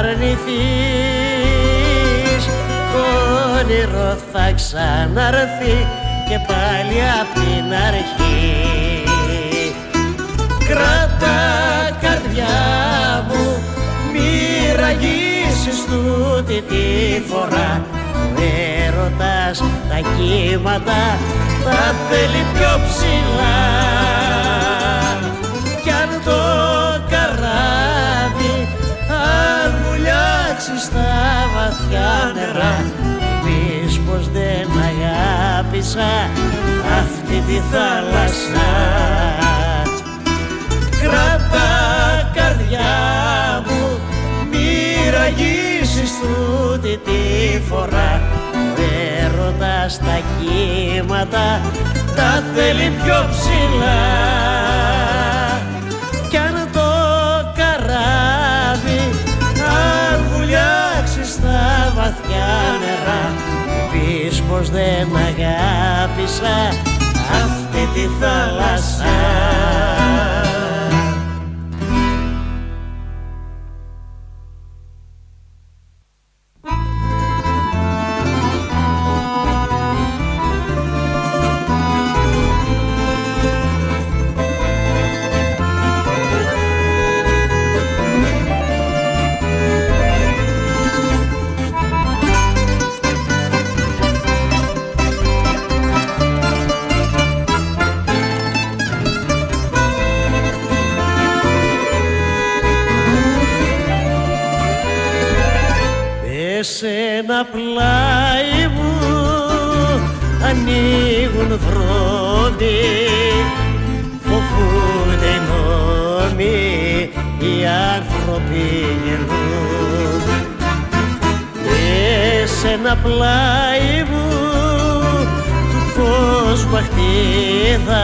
απαρνηθείς, το όνειρο θα ξαναρθεί και πάλι απ' την αρχή. Κράτα καρδιά μου μη ραγίσεις τούτη τη φορά, ο έρωτας τα κύματα τα θέλει πιο ψηλά. Κι αν το καράβι αν βουλιάξει στα βαθιά νερά, πεις πως δεν αγάπησα αυτή τη θάλασσα. Κράτα καρδιά μου, μη ραγίσεις τούτη τη φορά, ο έρωτας τα κύματα τα θέλει πιο ψηλά. Κι αν το καράβι αν βουλιάξει στα βαθιά νερά, πεις πως δεν αγάπησα αυτή τη θάλασσα. Σε ένα πλάι μου ανοίγουν δρόμοι, φοβούνται οι νόμοι, οι άνθρωποι γελούν. Σε ένα πλάι μου του κόσμου αχτίδα,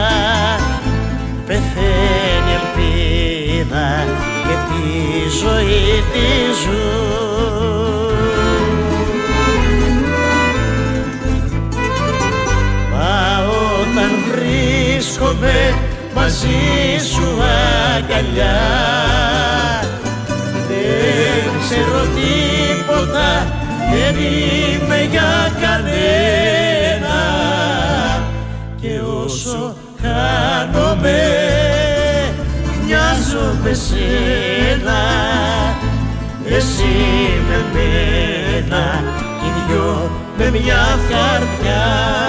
πεθαίνει ελπίδα και τη ζωή τη ζουν. Όταν βρίσκομαι μαζί σου αγκαλιά, δεν ξέρω τίποτα, δεν είμαι για κανένα. Και όσο χάνομαι μοιάζω με σένα, εσύ με μένα κι οι δυο με μια καρδιά.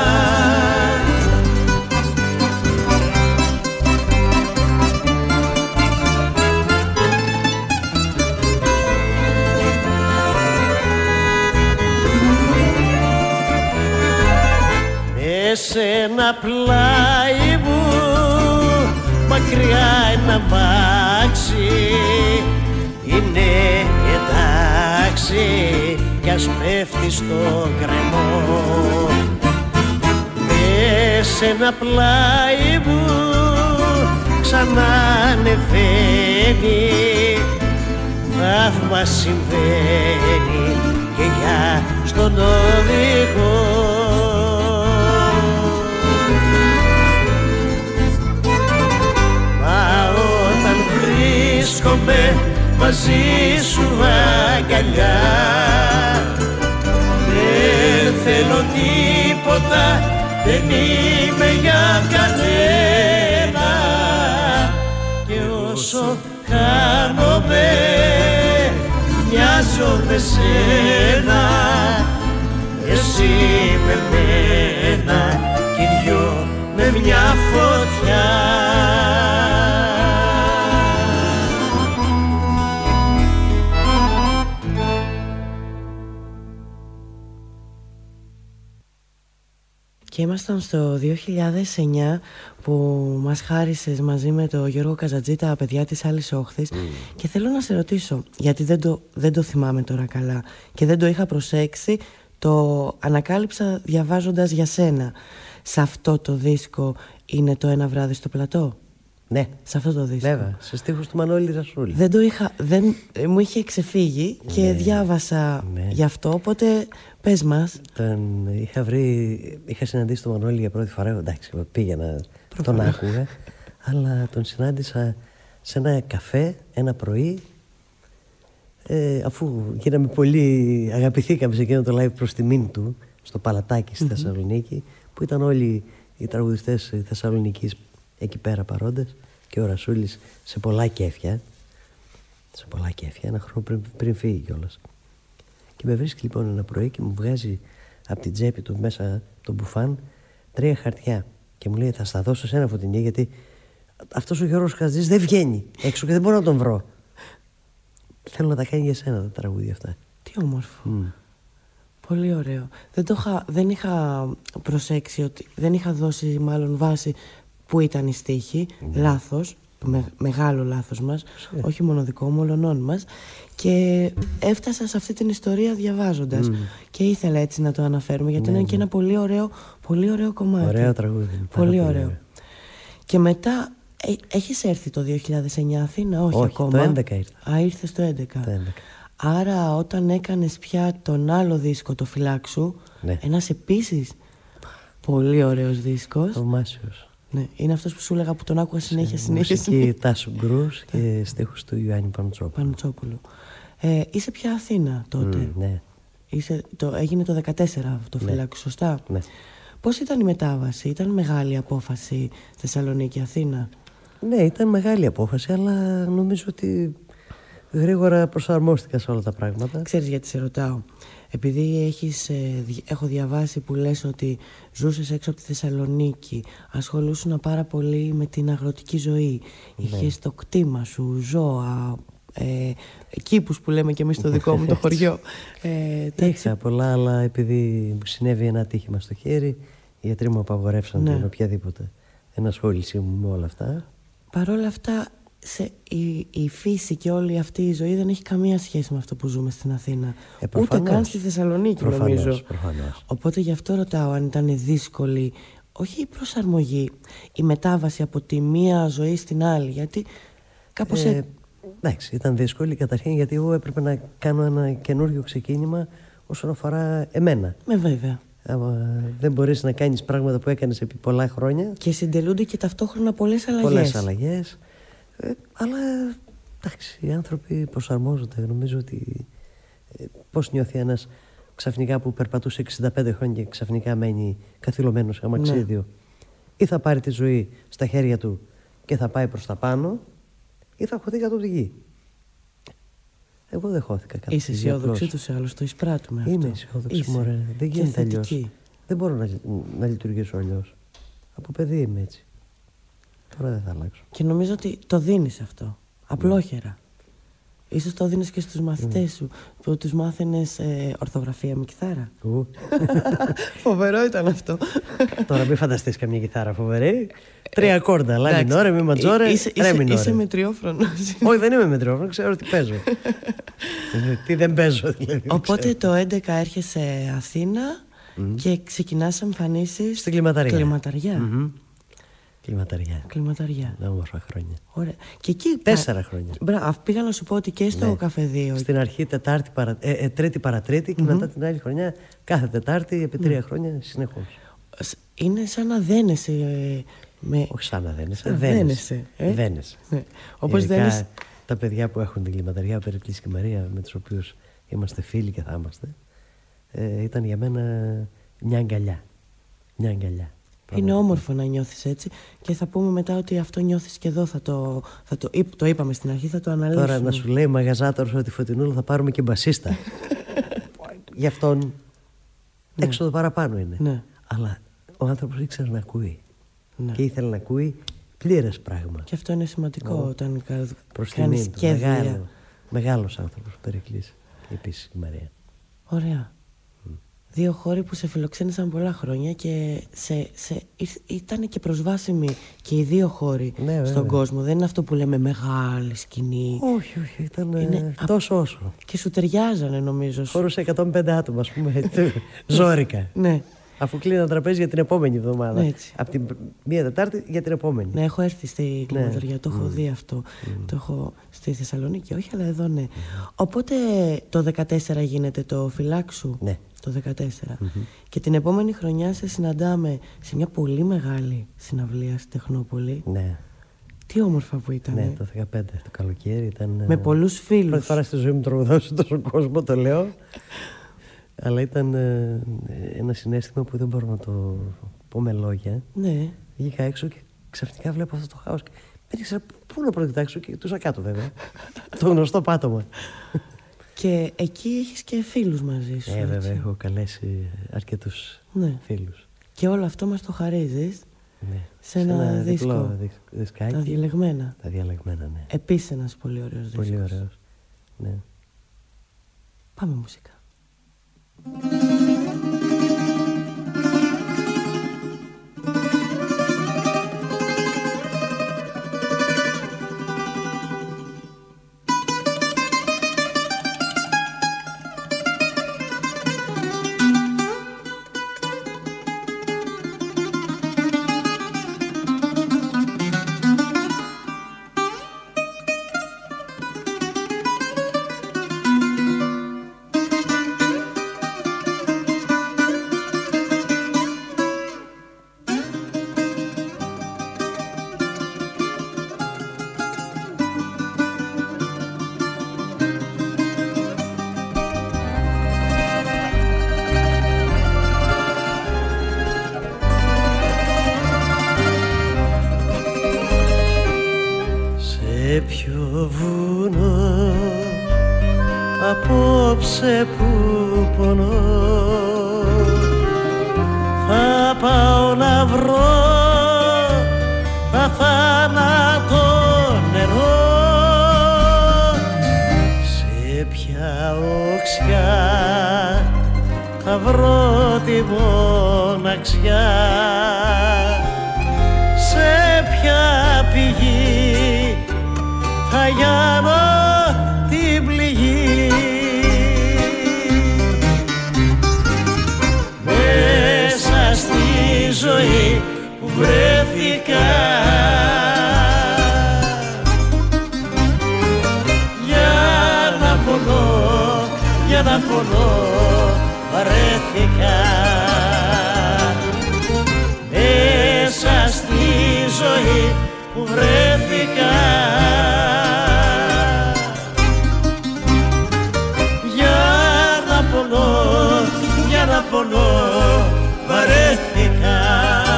Σε ένα πλάι μου μακριά ένα αμάξι, είναι εντάξει κι ας πέφτει στο κρεμό. Σε ένα πλάι μου ξανά ανεβαίνει, θαύμα συμβαίνει και για στον οδηγό. Βρίσκομαι μαζί σου αγκαλιά, δεν θέλω τίποτα, δεν είμαι για κανένα. Και όσο χάνομαι μοιάζω με σένα, εσύ με μένα κι οι δυο με μια φωτιά. Και ήμασταν στο δύο χιλιάδες εννιά που μας χάρισες μαζί με τον Γιώργο Καζατζή τα παιδιά της Άλλης Όχθης. Mm. Και θέλω να σε ρωτήσω, γιατί δεν το, δεν το θυμάμαι τώρα καλά και δεν το είχα προσέξει, το ανακάλυψα διαβάζοντας για σένα. Σε αυτό το δίσκο είναι το Ένα βράδυ στο πλατό? Ναι, σε αυτό το δίσκο. Βέβαια, σε στίχους του Μανώλη Ρασούλη. Δεν το είχα, δεν, μου είχε ξεφύγει και ναι, διάβασα ναι. γι' αυτό, οπότε πες μας. Τον είχα βρει, είχα συναντήσει τον Μανώλη για πρώτη φορά, εντάξει, πήγαινα, τον άκουγα, αλλά τον συνάντησα σε ένα καφέ ένα πρωί, ε, αφού γίναμε πολύ, αγαπηθήκαμε σε εκείνο το live προς τιμήν του, στο Παλατάκι στη mm-hmm. Θεσσαλονίκη, που ήταν όλοι οι τραγουδιστές Θεσσαλονικής εκεί πέρα παρόντες και ο Ρασούλης σε πολλά κέφια, σε πολλά κέφια, ένα χρόνο πριν, πριν φύγει κιόλας. Και με βρίσκει λοιπόν ένα πρωί και μου βγάζει από την τσέπη του μέσα το μπουφάν τρία χαρτιά. Και μου λέει: θα στα δώσω σε ένα Φωτεινή, γιατί αυτός ο Γιώργος Χατζής δεν βγαίνει έξω και δεν μπορώ να τον βρω. Θέλω να τα κάνει για σένα τα τραγούδια αυτά. Τι όμορφο. Mm. Πολύ ωραίο. Δεν, το είχα, δεν είχα προσέξει, ότι δεν είχα δώσει μάλλον βάση που ήταν η στίχη. Mm. Λάθος, με, μεγάλο λάθος μας, yeah. όχι μόνο δικό μου, όλων μας. Και έφτασα σε αυτή την ιστορία διαβάζοντας. Mm. Και ήθελα έτσι να το αναφέρουμε, γιατί mm. είναι και ένα πολύ ωραίο, πολύ ωραίο κομμάτι. Ωραίο τραγούδι. Πολύ ωραίο. ωραίο. Και μετά, ε, έχεις έρθει το δύο χιλιάδες εννιά Αθήνα, όχι, όχι ακόμα. το έντεκα ήρθα. Α, ήρθες το έντεκα. Το έντεκα. Άρα όταν έκανες πια τον άλλο δίσκο, το Φυλάξου, ναι. ένας επίσης πολύ ωραίος δίσκος. Θαυμάσιος. Ναι, είναι αυτός που σου έλεγα που τον άκουγα συνέχεια συνέχεια. Μουσική Τάσου Γκρούς και στίχους του Ιωάννη Πανουτσόπουλου. Πανουτσόπουλου. Ε, είσαι πια Αθήνα τότε. Mm, ναι. Είσαι, το, έγινε το δεκατέσσερα το ναι. Φυλάξου, σωστά. Ναι. Πώς ήταν η μετάβαση, ήταν μεγάλη απόφαση Θεσσαλονίκη-Αθήνα? Ναι, ήταν μεγάλη απόφαση, αλλά νομίζω ότι γρήγορα προσαρμόστηκα σε όλα τα πράγματα. Ξέρεις γιατί σε ρωτάω? Επειδή έχεις, ε, έχω διαβάσει που λες ότι ζούσες έξω από τη Θεσσαλονίκη, ασχολούσουν πάρα πολύ με την αγροτική ζωή, ναι. είχες το κτήμα σου, ζώα, ε, κήπους που λέμε και εμείς στο δικό μου το χωριό. Ε, Είχα πολλά, αλλά επειδή μου συνέβη ένα ατύχημα στο χέρι, οι γιατροί μου απαγορεύσαν ναι. την οποιαδήποτε ενασχόλησή μου με όλα αυτά. Παρ' όλα αυτά, σε, η, η φύση και όλη αυτή η ζωή δεν έχει καμία σχέση με αυτό που ζούμε στην Αθήνα. Ε, ούτε καν στη Θεσσαλονίκη, προφανώς, νομίζω. Προφανώς. Οπότε γι' αυτό ρωτάω αν ήταν δύσκολη, όχι η προσαρμογή, η μετάβαση από τη μία ζωή στην άλλη. Γιατί κάπως. Ε, εντάξει, ήταν δύσκολη καταρχήν γιατί εγώ έπρεπε να κάνω ένα καινούριο ξεκίνημα όσον αφορά εμένα. Με βέβαια. Δεν μπορείς να κάνεις πράγματα που έκανες επί πολλά χρόνια. Και συντελούνται και ταυτόχρονα πολλές αλλαγές. Πολλές αλλαγές. Ε, αλλά εντάξει, οι άνθρωποι προσαρμόζονται. Νομίζω ότι ε, πώς νιώθει ένας ξαφνικά που περπατούσε εξήντα πέντε χρόνια και ξαφνικά μένει καθυλωμένος σε αμαξίδιο. Ναι. Ή θα πάρει τη ζωή στα χέρια του και θα πάει προς τα πάνω, ή θα χωθεί κάτω από τη γη. Εγώ δεν χώθηκα κάτω. Είσαι αισιόδοξη τους άλλους, το εισπράττουμε αυτό. Είμαι αισιόδοξη, μωρέ. Δεν γίνεται αλλιώς. Δεν μπορώ να, να λειτουργήσω αλλιώς. Από παιδί είμαι έτσι. Τώρα δεν θα αλλάξω. Και νομίζω ότι το δίνεις αυτό. Απλόχερα. Mm. Ίσως το δίνεις και στους μαθητές mm. σου, που τους μάθαινες ε, ορθογραφία με κιθάρα. Uh. Φοβερό ήταν αυτό. Τώρα μην φανταστείς καμία κιθάρα φοβερή. Τρία ακόρντα, λα μινόρε, μη ματζόρε, ρε μινόρε. Είσαι μετριόφρονος. Όχι, δεν είμαι μετριόφρονος, ξέρω τι παίζω. Τι δεν παίζω δηλαδή. Οπότε το έντεκα έρχεσαι Αθήνα mm. και ξεκινάς εμφανίσεις στην Κλιματαριά. Κλιματαριά. Mm-hmm. Κλιματαριά. Κλιματαριά. Όμορφα χρόνια. Ωραία. Και εκεί. Τέσσερα χρόνια. Μπράβο, πήγα να σου πω ότι και στο ναι. καφεδείο. Στην αρχή Τετάρτη παρα... ε, ε, Τρίτη παρατρίτη και mm-hmm. μετά την άλλη χρονιά κάθε Τετάρτη επί τρία mm. χρόνια συνεχώς. Είναι σαν να δένεσαι. Ε, με... Όχι σαν να δένεσαι. Δένεσαι. Ε? Δένεσαι. Ναι. Όπως δένεσαι. Τα παιδιά που έχουν την Κλιματαριά, ο Περικλής και η Μαρία, με τους οποίους είμαστε φίλοι και θα είμαστε, ε, ήταν για μένα μια αγκαλιά. Μια αγκαλιά. Είναι όμορφο να νιώθεις έτσι και θα πούμε μετά ότι αυτό νιώθεις και εδώ. Θα το, θα το, το είπαμε στην αρχή, θα το αναλύσουμε. Τώρα να σου λέει ο μαγαζάτορος ότι Φωτεινούλα θα πάρουμε και μπασίστα. Γι' αυτόν ναι. έξοδο παραπάνω είναι. Ναι. Αλλά ο άνθρωπος ήξερε να ακούει. Ναι. Και ήθελε να ακούει πλήρες πράγμα. Και αυτό είναι σημαντικό oh. όταν προς κάνεις και μεγάλο, μεγάλος άνθρωπος ο Περικλής και επίσης η Μαρία. Ωραία. Δύο χώροι που σε φιλοξένησαν πολλά χρόνια και σε, σε, ήταν και προσβάσιμοι και οι δύο χώροι ναι, στον κόσμο. Δεν είναι αυτό που λέμε μεγάλη σκηνή. Όχι, όχι, ήταν είναι τόσο α... όσο. Και σου ταιριάζανε νομίζω. Χώρουσε εκατόν πέντε άτομα, ας πούμε, ζόρικα. Ναι. Αφού κλείνει ένα τραπέζι για την επόμενη εβδομάδα. Ναι, από την μία Τετάρτη για την επόμενη. Ναι, έχω έρθει στη Κλιματαριά, ναι. το έχω mm. δει αυτό. Mm. Το έχω στη Θεσσαλονίκη, όχι, αλλά εδώ ναι. Mm. Οπότε το δεκατέσσερα γίνεται το Φυλάξου. Ναι. Το δεκατέσσερα. Mm-hmm. Και την επόμενη χρονιά σε συναντάμε σε μια πολύ μεγάλη συναυλία στη Τεχνόπολη. Ναι. Τι όμορφα που ήταν. Ναι, το δεκαπέντε το καλοκαίρι ήταν. Με πολλούς φίλους. Πρώτη φορά στη ζωή μου τραγουδάω τόσο κόσμο, το λέω. Αλλά ήταν ε, ένα συναίσθημα που δεν μπορώ να το πω με λόγια. Ναι. Βγήκα έξω και ξαφνικά βλέπω αυτό το χάος. Δεν ήξερα πού να προκοιτάξω και τούσα κάτω βέβαια. Το γνωστό πάτωμα. Και εκεί έχεις και φίλους μαζί σου. Ε, βέβαια, έτσι. έχω καλέσει αρκετούς Ναι. φίλους. Και όλο αυτό μας το χαρίζεις Ναι. σε ένα, ένα δίσκο. διπλό δι- δισκάκι. Τα διαλεγμένα. Τα διαλεγμένα, ναι. Επίσης ένας πολύ ωραίος Πολύ δίσκος. ωραίος. Ναι. Πάμε μουσικά. Σε ποιο βουνό απόψε που πονώ θα πάω να βρω τα θάνατο νερό, σε ποια οξιά θα βρω τη μοναξιά, σε ποια πηγή θα γιάνω την πληγή. Μέσα στη ζωή που βρέθηκα για να πονώ, για να πονώ βαρέθηκα. Μέσα στη ζωή που βρέθηκα για να πονώ, για να πονώ βαρέθηκα.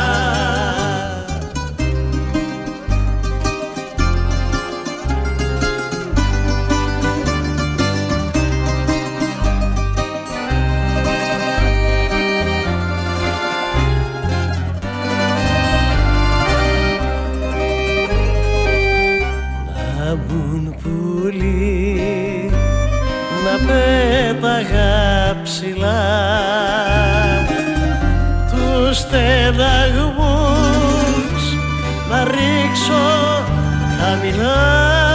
Να μπουν πουλί, να πέταγα ψηλά τους στεναγμούς, να ρίξω χαμηλά.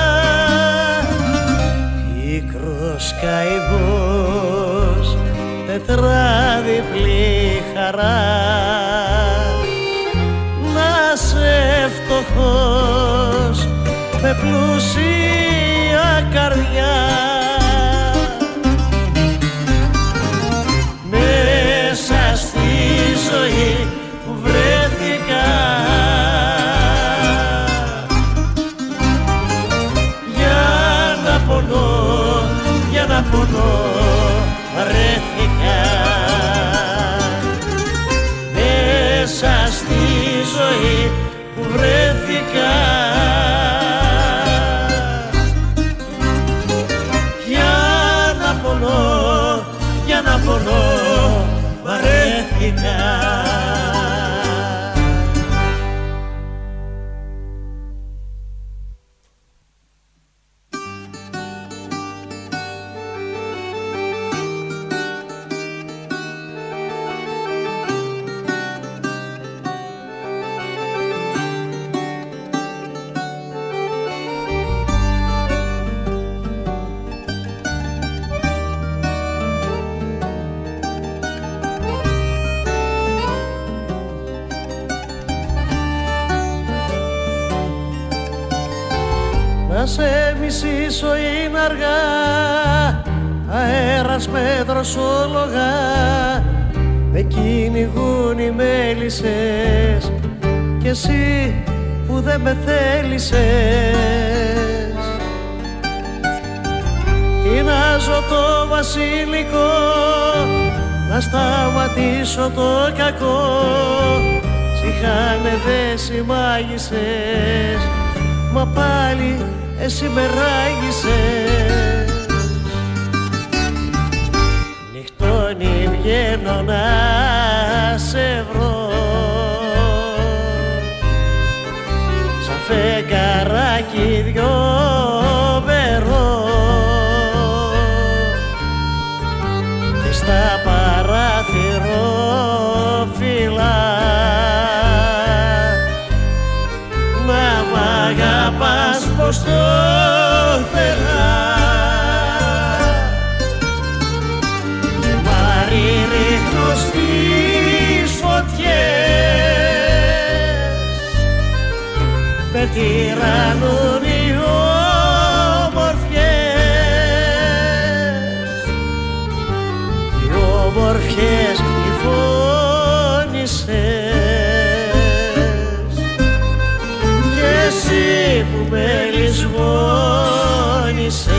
Πίκρος καημός, τετράδιπλη χαρά, να σε φτωχός με πλούσια καρδιά. Μέσα στη ζωή που βρέθηκα για να πονώ, για να πονώ βαρέθηκα. Μέσα στη ζωή που βρέθηκα για να πονώ, για να πονώ βαρέθηκα. Να σε μισήσω είναι αργά, αέρας με δροσόλογα, με κυνηγούν οι μέλισσες κι εσύ που δεν με θέλησες. Τεινάζω το βασιλικό, να σταματήσω το κακό, σ' είχανε δέσει μάγισσες, μα πάλι εσύ με ράγισες. Νυχτώνει βγαίνω να σε βρω, σαν φεγγαράκι δυο περώ, και στα παράθυροφύλλα να μ' αγαπάς πως το θέλα. Μάρι ρίχνω στις φωτιές, με τυραννούν οι όμορφιες, οι όμορφιες τυφώνησες, κι εσύ που με λησμόνησες.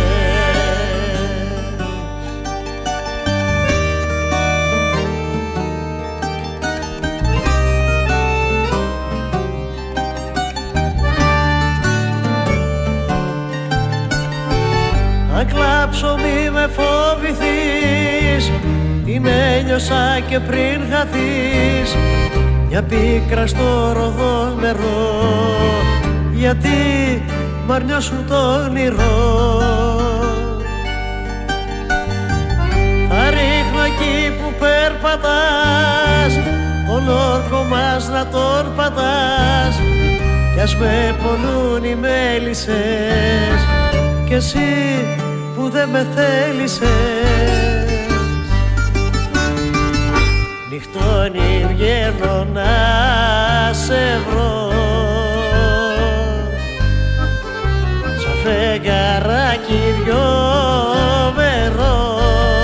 Αν κλάψω μη με φοβηθείς, την ένιωσα και πριν χαθείς, μια πίκρα στο ροδό νερό, γιατί μ' αρνιώσουν το όνειρο. Θα ρίχνω εκεί που περπατάς, τον όρκο μας να τον πατάς, κι ας με πονούν οι μέλισσες, κι εσύ που δεν με θέλησες. Νυχτώνει βγαίνω να σε βρω, σαν φεγγαράκι δυο περώ,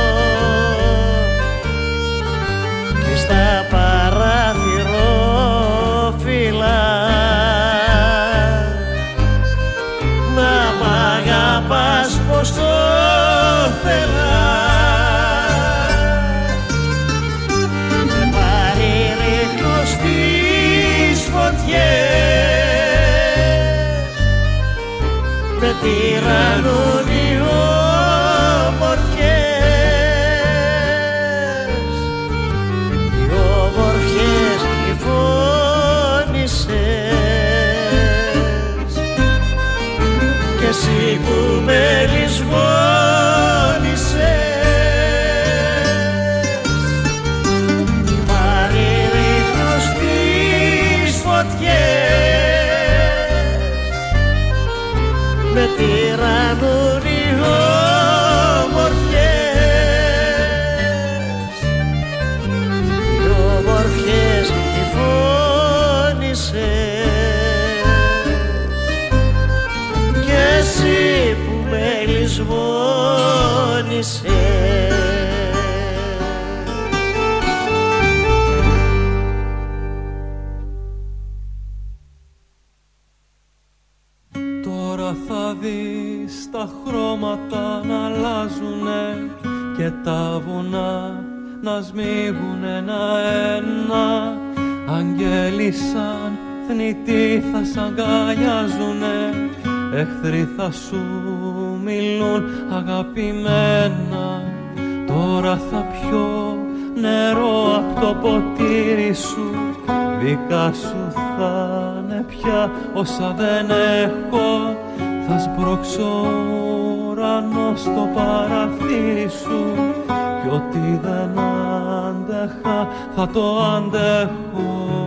και στα παράθυροφύλλα να μ' αγαπάς πως το θέλα. Μάρι ρίχνω στις φωτιές, με τυραννούν οι όμορφιες, οι όμορφιες τυφώνησες, κι εσύ που με λησμόνησες. Μάρι ρίχνω στις φωτιές, με τυραννούν οι όμορφιες, οι όμορφιες τυφώνησες, κι εσύ που με λησμόνησες. Τώρα θα δεις τα χρώματα να αλλάζουνε και τα βουνά να σμίγουν ένα-ένα. Αγγέλοι σαν θνητοί θα σ' αγκαλιάζουνε, εχθροί θα σου μιλούν αγαπημένα. Τώρα θα πιω νερό απ' το ποτήρι σου, δικά σου θα είναι πια όσα δεν έχω. Θα σμπρώξω ουρανό στο παραθύρι σου, κι ό,τι δεν άντεχα θα το αντέχω.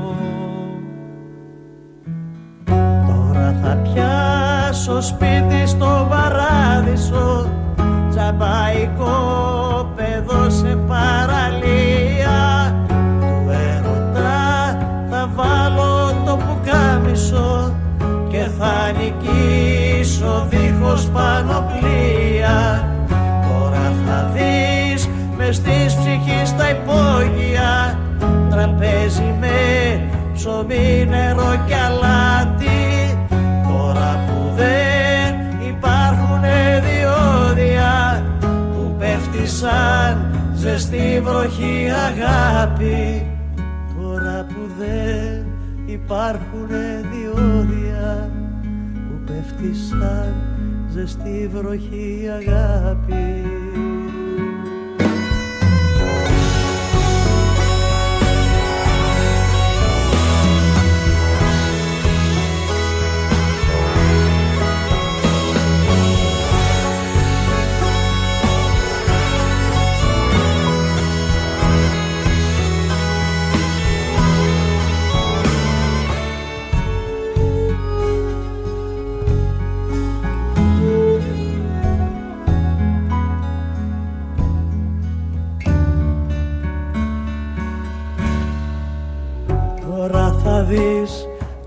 Τώρα θα πιάσω σπίτι στο παράδεισο, τζαμπαϊκό παιδό σε παραλία. Του έρωτα θα βάλω το πουκάμισο και θα νικήσω δίχως πανοπλία. Τώρα θα δεις μες της ψυχής τα υπόγεια, τραπέζι με ψωμί, νερό κι αλάτι. Τώρα που δεν υπάρχουνε διόδια, που πέφτει σαν ζεστή βροχή αγάπη. Τώρα που δεν υπάρχουνε διόδια, που πέφτει σαν ζεστή βροχή αγάπη.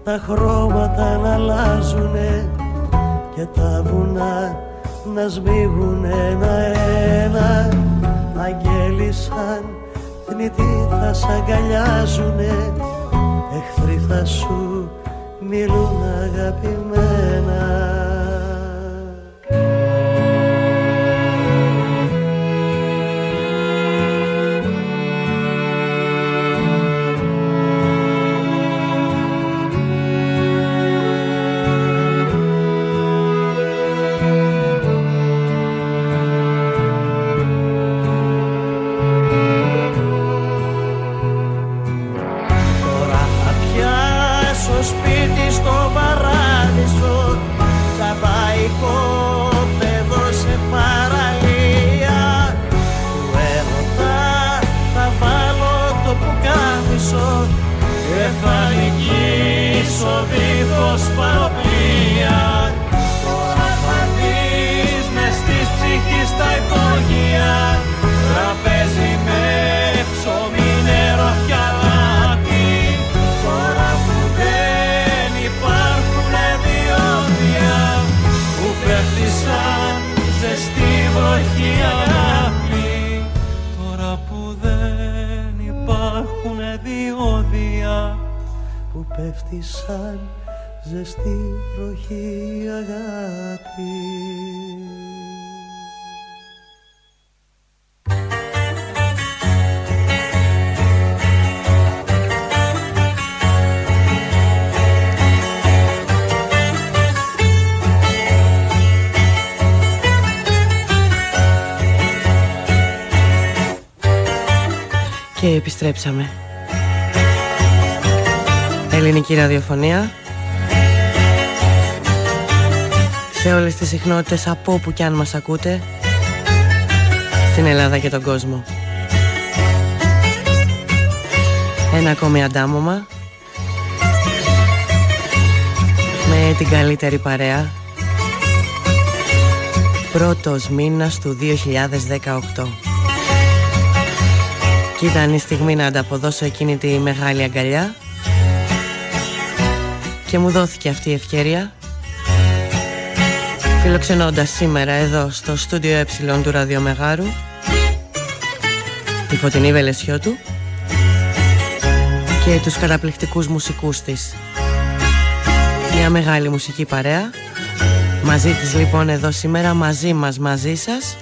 τα χρώματα να αλλάζουνε και τα βουνά να σμίγουν ένα-ένα. Αγγέλοι σαν θνητοί θα σ' αγκαλιάζουνε, εχθροί θα σου μιλούν αγαπημένα. Πέφτει σαν ζεστή βροχή αγάπη. Και επιστρέψαμε. Ελληνική ραδιοφωνία. Σε όλες τις συχνότητες από όπου κι αν μας ακούτε, στην Ελλάδα και τον κόσμο. Ένα ακόμη αντάμωμα με την καλύτερη παρέα. Πρώτος μήνας του δύο χιλιάδες δεκαοκτώ. Και ήταν η στιγμή να ανταποδώσω εκείνη τη μεγάλη αγκαλιά. Και μου δόθηκε αυτή η ευκαιρία, φιλοξενώντας σήμερα εδώ στο στούντιο Ε του Ραδιομεγάρου τη Φωτεινή Βελεσιώτου και τους καταπληκτικούς μουσικούς της. Μια μεγάλη μουσική παρέα. Μαζί της λοιπόν εδώ σήμερα, μαζί μας, μαζί σας,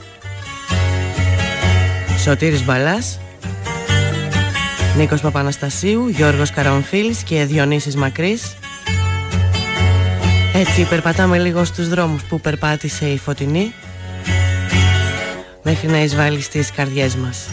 Σωτήρης Μπαλάς, Νίκος Παπαναστασίου, Γιώργος Καραμφίλης και Διονύσης Μακρής. Έτσι περπατάμε λίγο στους δρόμους που περπάτησε η Φωτεινή, μέχρι να εισβάλλει στις καρδιές μας.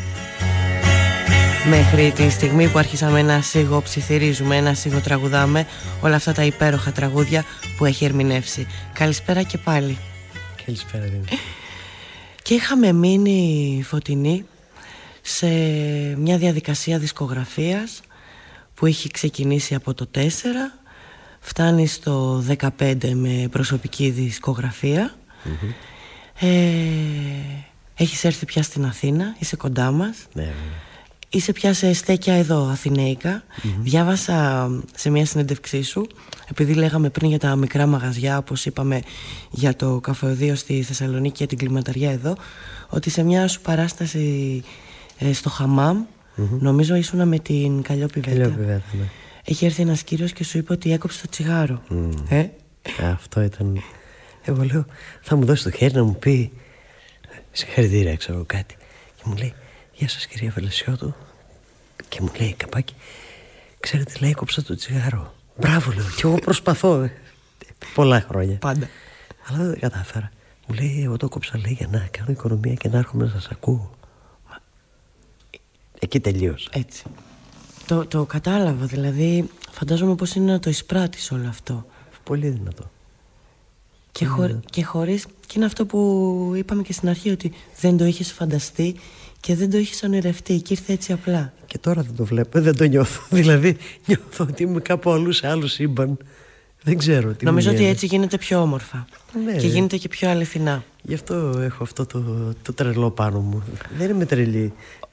Μέχρι τη στιγμή που άρχισαμε να σιγοψιθυρίζουμε, να σιγοτραγουδάμε όλα αυτά τα υπέροχα τραγούδια που έχει ερμηνεύσει. Καλησπέρα και πάλι. Καλησπέρα Δήμη. Και είχαμε μείνει, Φωτεινή, σε μια διαδικασία δισκογραφίας που έχει ξεκινήσει από το τέσσερα. Φτάνει στο δεκαπέντε με προσωπική δισκογραφία. Mm-hmm. ε, Έχεις έρθει πια στην Αθήνα, είσαι κοντά μας. Ναι, ναι. Είσαι πια σε στέκια εδώ αθηναίικα. Mm-hmm. Διάβασα σε μια συνέντευξή σου, επειδή λέγαμε πριν για τα μικρά μαγαζιά, όπως είπαμε για το καφεοδείο στη Θεσσαλονίκη και την κλιματαριά εδώ, ότι σε μια σου παράσταση ε, στο Χαμάμ, mm-hmm. νομίζω ήσουνα με την Καλλιόπη Βέτα. Ναι. Έχει έρθει ένας κύριος και σου είπε ότι έκοψε το τσιγάρο. Mm. Ε? Αυτό ήταν. Εγώ λέω, θα μου δώσει το χέρι να μου πει συγχαρητήρια, ξέρω κάτι. Και μου λέει, γεια σας κυρία Βελεσιώτου. Και μου λέει, καπάκι, ξέρετε, λέει, έκοψα το τσιγάρο. Μπράβο, λέω, και εγώ προσπαθώ. Πολλά χρόνια. Πάντα. Αλλά δεν κατάφερα. Μου λέει, εγώ το κόψα, λέει, για να κάνω οικονομία και να έρχομαι να σας ακούω. Μα... Εκεί τελείωσα. Έτσι. Το, το κατάλαβα, δηλαδή φαντάζομαι πως είναι να το εισπράττεις όλο αυτό. Πολύ δυνατό. Και, χω... δυνατό. Και χωρίς, και είναι αυτό που είπαμε και στην αρχή, ότι δεν το είχες φανταστεί και δεν το είχες ονειρευτεί και ήρθε έτσι απλά. Και τώρα δεν το βλέπω, δεν το νιώθω. Δηλαδή νιώθω ότι είμαι κάπου αλλού σε άλλο σύμπαν. Δεν ξέρω τι. Νομίζω ότι έτσι γίνεται πιο όμορφα. Ναι, και γίνεται και πιο αληθινά. Γι' αυτό έχω αυτό το, το τρελό πάνω μου. Δεν είμαι τρελή.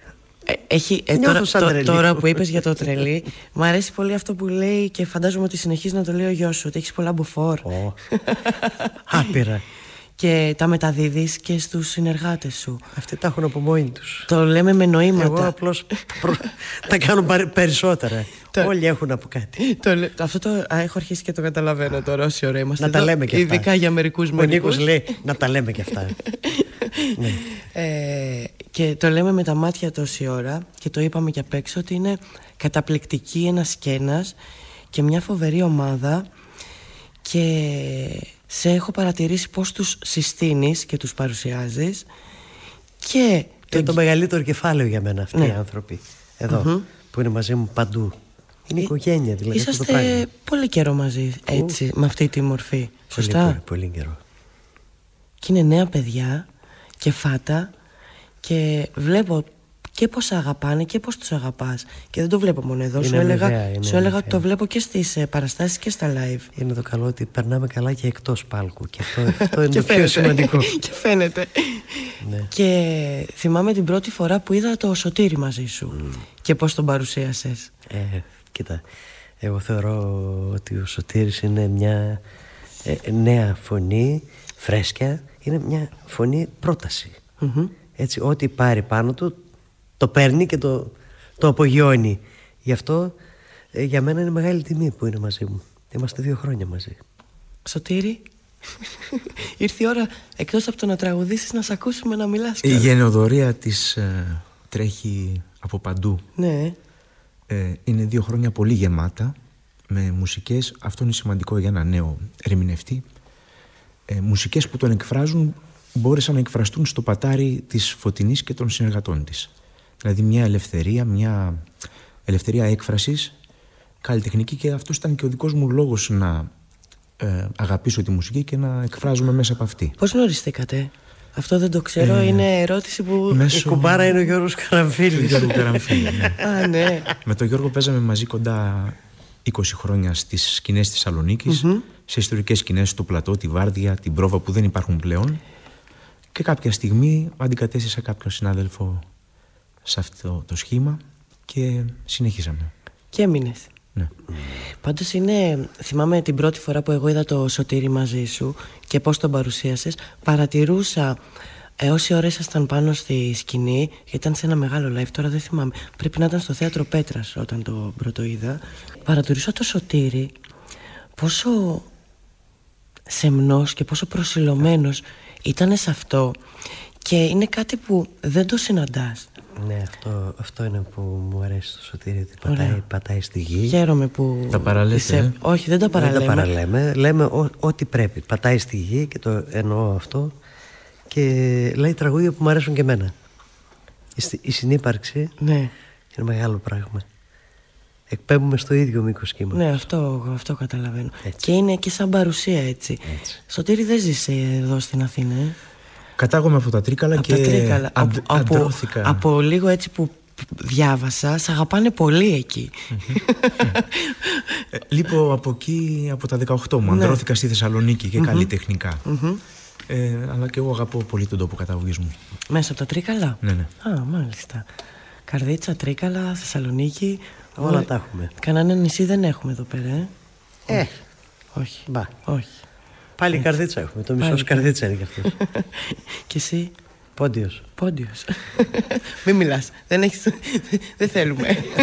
Έχει, ε, τώρα, το, τώρα που είπες για το τρελή, μου αρέσει πολύ αυτό που λέει και φαντάζομαι ότι συνεχίζει να το λέει ο γιος σου, ότι έχεις πολλά μποφόρ. Oh. Άπειρα. Και τα μεταδίδεις και στους συνεργάτες σου. Αυτοί τα έχουν από μόνοι τους. Το λέμε με νοήματα. Εγώ απλώς προ... τα κάνω περισσότερα. Το... Όλοι έχουν από κάτι. Το... Αυτό το α, έχω αρχίσει και το καταλαβαίνω τώρα όση ώρα είμαστε. Να εδώ, τα λέμε και αυτά. Ειδικά για μερικούς μερικούς. Ο Νίκος λέει να τα λέμε και αυτά. Ναι. ε, και το λέμε με τα μάτια τόση ώρα και το είπαμε και απ' έξω ότι είναι καταπληκτική ένας σκένας και μια φοβερή ομάδα και σε έχω παρατηρήσει πώς τους συστήνεις και τους παρουσιάζεις και... Και το, το μεγαλύτερο κεφάλαιο για μένα αυτοί, ναι, οι άνθρωποι εδώ mm-hmm. που είναι μαζί μου παντού. Είναι η οικογένεια δηλαδή. Είσαστε πολύ καιρό μαζί έτσι, με αυτή τη μορφή. Σωστά. Πολύ, πολύ, πολύ καιρό. Και είναι νέα παιδιά και φάτα και βλέπω και πώς αγαπάνε και πώς τους αγαπάς. Και δεν το βλέπω μόνο εδώ. Είναι σου έλεγα, αμοιβαία, σου έλεγα ότι το βλέπω και στις ε, παραστάσεις και στα live. Είναι το καλό ότι περνάμε καλά και εκτός πάλκου. Και αυτό, αυτό είναι το πιο σημαντικό. Και φαίνεται. Ναι. Και θυμάμαι την πρώτη φορά που είδα το Σωτήρη μαζί σου mm. και πώς τον παρουσίασες. Ε, κοίτα, εγώ θεωρώ ότι ο Σωτήρης είναι μια ε, νέα φωνή, φρέσκια. Είναι μια φωνή πρόταση. Mm-hmm. Έτσι, ό,τι πάρει πάνω του το παίρνει και το, το απογειώνει. Γι' αυτό ε, για μένα είναι μεγάλη τιμή που είναι μαζί μου. Είμαστε δύο χρόνια μαζί. Σωτήρη, ήρθε η ώρα εκτός από το να τραγουδήσεις να σ' ακούσουμε να μιλάς. Η γενεοδορία της ε, τρέχει από παντού. Ναι. Ε, είναι δύο χρόνια πολύ γεμάτα με μουσικές. Αυτό είναι σημαντικό για ένα νέο ερμηνευτή. Ε, μουσικές που τον εκφράζουν μπόρεσαν να εκφραστούν στο πατάρι της Φωτεινής και των συνεργατών της. Δηλαδή μια ελευθερία, μια ελευθερία έκφρασης, καλλιτεχνική, και αυτός ήταν και ο δικός μου λόγος να ε, αγαπήσω τη μουσική και να εκφράζομαι μέσα από αυτή. Πώς γνωριστήκατε? Αυτό δεν το ξέρω, ε, είναι ερώτηση που... Μέσω... Η κουμπάρα είναι ο Γιώργος Καραμφίλης. Γιώργο Καραμφίλη, ναι. Α, ναι. Με τον Γιώργο παίζαμε μαζί κοντά είκοσι χρόνια στις σκηνές της Θεσσαλονίκης, mm-hmm. σε ιστορικές σκηνές, στο Πλατό, τη Βάρδια, την Πρόβα που δεν υπάρχουν πλέον. Και κάποια στιγμή αντικατέστησα κάποιον συνάδελφο σε αυτό το σχήμα και συνεχίσαμε. Και έμεινες. Ναι. Πάντως είναι, θυμάμαι την πρώτη φορά που εγώ είδα το Σωτήρη μαζί σου και πώς τον παρουσίασες, παρατηρούσα ε, όση ώρα ήσασταν πάνω στη σκηνή, γιατί ήταν σε ένα μεγάλο live, τώρα δεν θυμάμαι, πρέπει να ήταν στο Θέατρο Πέτρας όταν το πρώτο είδα. Παρατηρούσα το Σωτήρη πόσο σεμνός και πόσο προσιλωμένος ήταν σε αυτό, και είναι κάτι που δεν το συναντάς. Ναι, αυτό, αυτό είναι που μου αρέσει το Σωτήρι, ότι πατάει, πατάει στη γη. Χαίρομαι που... Τα παραλέτε, είσαι... ε? Όχι, δεν τα παραλέμε. Δεν τα παραλέμε, λέμε ό, ό,τι πρέπει. Πατάει στη γη και το εννοώ αυτό. Και λέει τραγούδια που μου αρέσουν και εμένα. Η, η συνύπαρξη, ναι, είναι μεγάλο πράγμα. Εκπέμπουμε στο ίδιο μήκος κύμα. Ναι, αυτό, αυτό καταλαβαίνω. Έτσι. Και είναι και σαν παρουσία έτσι, έτσι. Σωτήρη, δεν ζεις εδώ στην Αθήνα, ε? Κατάγομαι από τα Τρίκαλα από και τα Τρίκαλα. Αντ, από, αντρώθηκα. Από, από λίγο έτσι που διάβασα, σ' αγαπάνε πολύ εκεί. ε, Λείπω από εκεί από τα δεκαοκτώ μου. Αντρώθηκα στη Θεσσαλονίκη και καλλιτεχνικά. ε, Αλλά και εγώ αγαπώ πολύ τον τόπο καταγωγής μου. Μέσα από τα Τρίκαλα. Ναι, ναι. Α, μάλιστα. Καρδίτσα, Τρίκαλα, Θεσσαλονίκη. Όλα Ό, τα έχουμε. Κανένα νησί δεν έχουμε εδώ πέρα, ε? Ε, όχι. Μπα. Όχι. Πάλι έτσι. Καρδίτσα έχουμε. Το μισό καρδίτσα είναι κι αυτό. Και εσύ? Πόντιος. Πόντιος. Μην μιλάς. Δεν έχεις... δεν θέλουμε.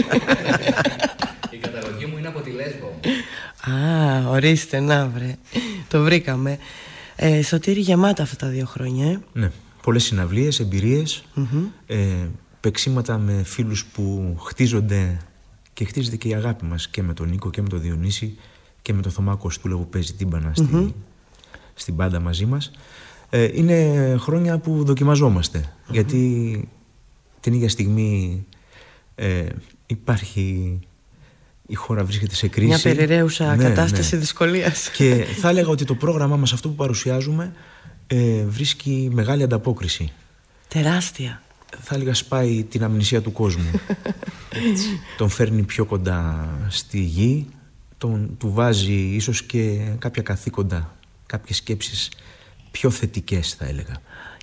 Η καταγωγή μου είναι από τη Λέσβο. Α, ορίστε, να βρε. Το βρήκαμε. Ε, Σωτήρη, γεμάτα αυτά τα δύο χρόνια, ε? Ναι. Πολλές συναυλίες, εμπειρίες, mm-hmm. ε, παίξηματα με φίλους που χτίζονται, και χτίζεται και η αγάπη μας και με τον Νίκο και με τον Διονύση και με τον Θωμά Κοστούλα που παίζει τύμπανα στη, mm-hmm. στην μπάντα μαζί μας. Ε, είναι χρόνια που δοκιμαζόμαστε, mm-hmm. γιατί την ίδια στιγμή ε, υπάρχει, η χώρα βρίσκεται σε κρίση. Μια περιραίουσα ναι, κατάσταση ναι. δυσκολίας. Και θα έλεγα ότι το πρόγραμμά μας, αυτό που παρουσιάζουμε, ε, βρίσκει μεγάλη ανταπόκριση. Τεράστια. Θα έλεγα σπάει την αμνησία του κόσμου. Τον φέρνει πιο κοντά στη γη, τον, του βάζει ίσως και κάποια καθήκοντα, κάποιες σκέψεις πιο θετικές, θα έλεγα.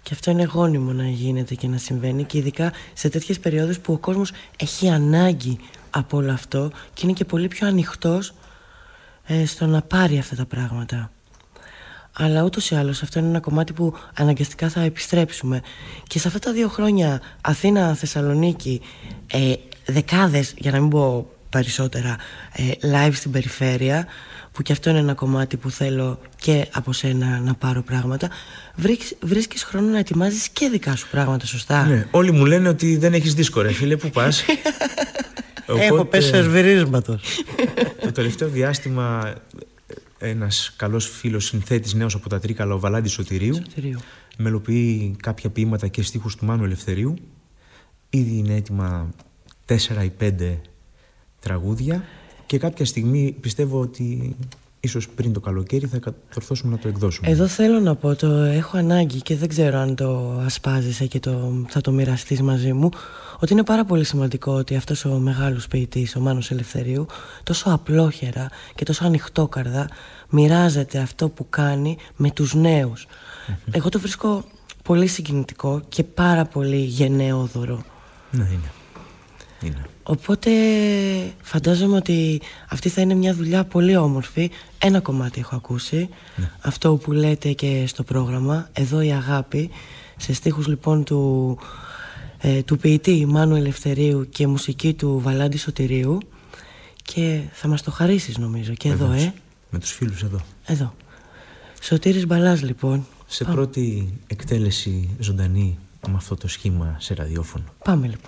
Και αυτό είναι γόνιμο να γίνεται και να συμβαίνει, και ειδικά σε τέτοιες περιόδους που ο κόσμος έχει ανάγκη από όλο αυτό και είναι και πολύ πιο ανοιχτός ε, στο να πάρει αυτά τα πράγματα. Αλλά ούτως ή άλλως αυτό είναι ένα κομμάτι που αναγκαστικά θα επιστρέψουμε. Και σε αυτά τα δύο χρόνια Αθήνα-Θεσσαλονίκη, ε, δεκάδες, για να μην πω περισσότερα, ε, live στην περιφέρεια, που και αυτό είναι ένα κομμάτι που θέλω και από σένα να πάρω πράγματα. Βρίσκεις, βρίσκεις χρόνο να ετοιμάζεις και δικά σου πράγματα, σωστά? Ναι, όλοι μου λένε ότι δεν έχεις δίσκο, ρε φίλε, πού πας? Οπότε, έχω πέσει σερβιρίσματος. Το τελευταίο διάστημα ένας καλός φίλος συνθέτης νέος από τα Τρίκαλα, ο Βαλάντης Σωτηρίου, Σωτηρίου. μελοποιεί κάποια ποίηματα και στίχους του Μάνου Ελευθερίου. Ήδη είναι έτοιμα τέσσερα ή πέντε τραγούδια και κάποια στιγμή πιστεύω ότι ίσως πριν το καλοκαίρι θα κατορθώσουμε να το εκδώσουμε. Εδώ θέλω να πω, το έχω ανάγκη και δεν ξέρω αν το ασπάζεσαι και το, θα το μοιραστείς μαζί μου, ότι είναι πάρα πολύ σημαντικό ότι αυτός ο μεγάλος ποιητής, ο Μάνος Ελευθερίου, τόσο απλόχερα και τόσο ανοιχτόκαρδα μοιράζεται αυτό που κάνει με τους νέους. Mm-hmm. Εγώ το βρίσκω πολύ συγκινητικό και πάρα πολύ γενναιόδωρο. Ναι, είναι. είναι. Οπότε φαντάζομαι ότι αυτή θα είναι μια δουλειά πολύ όμορφη. Ένα κομμάτι έχω ακούσει, ναι. Αυτό που λέτε και στο πρόγραμμα, Εδώ η αγάπη, σε στίχους λοιπόν του, ε, του ποιητή Μάνου Ελευθερίου και μουσική του Βαλάντη Σωτηρίου. Και θα μας το χαρίσεις νομίζω και εδώ, ε. Με τους φίλους εδώ. Εδώ. Σωτήρης Μπαλάς λοιπόν. Σε Πάμε. Πρώτη εκτέλεση ζωντανή με αυτό το σχήμα σε ραδιόφωνο. Πάμε λοιπόν.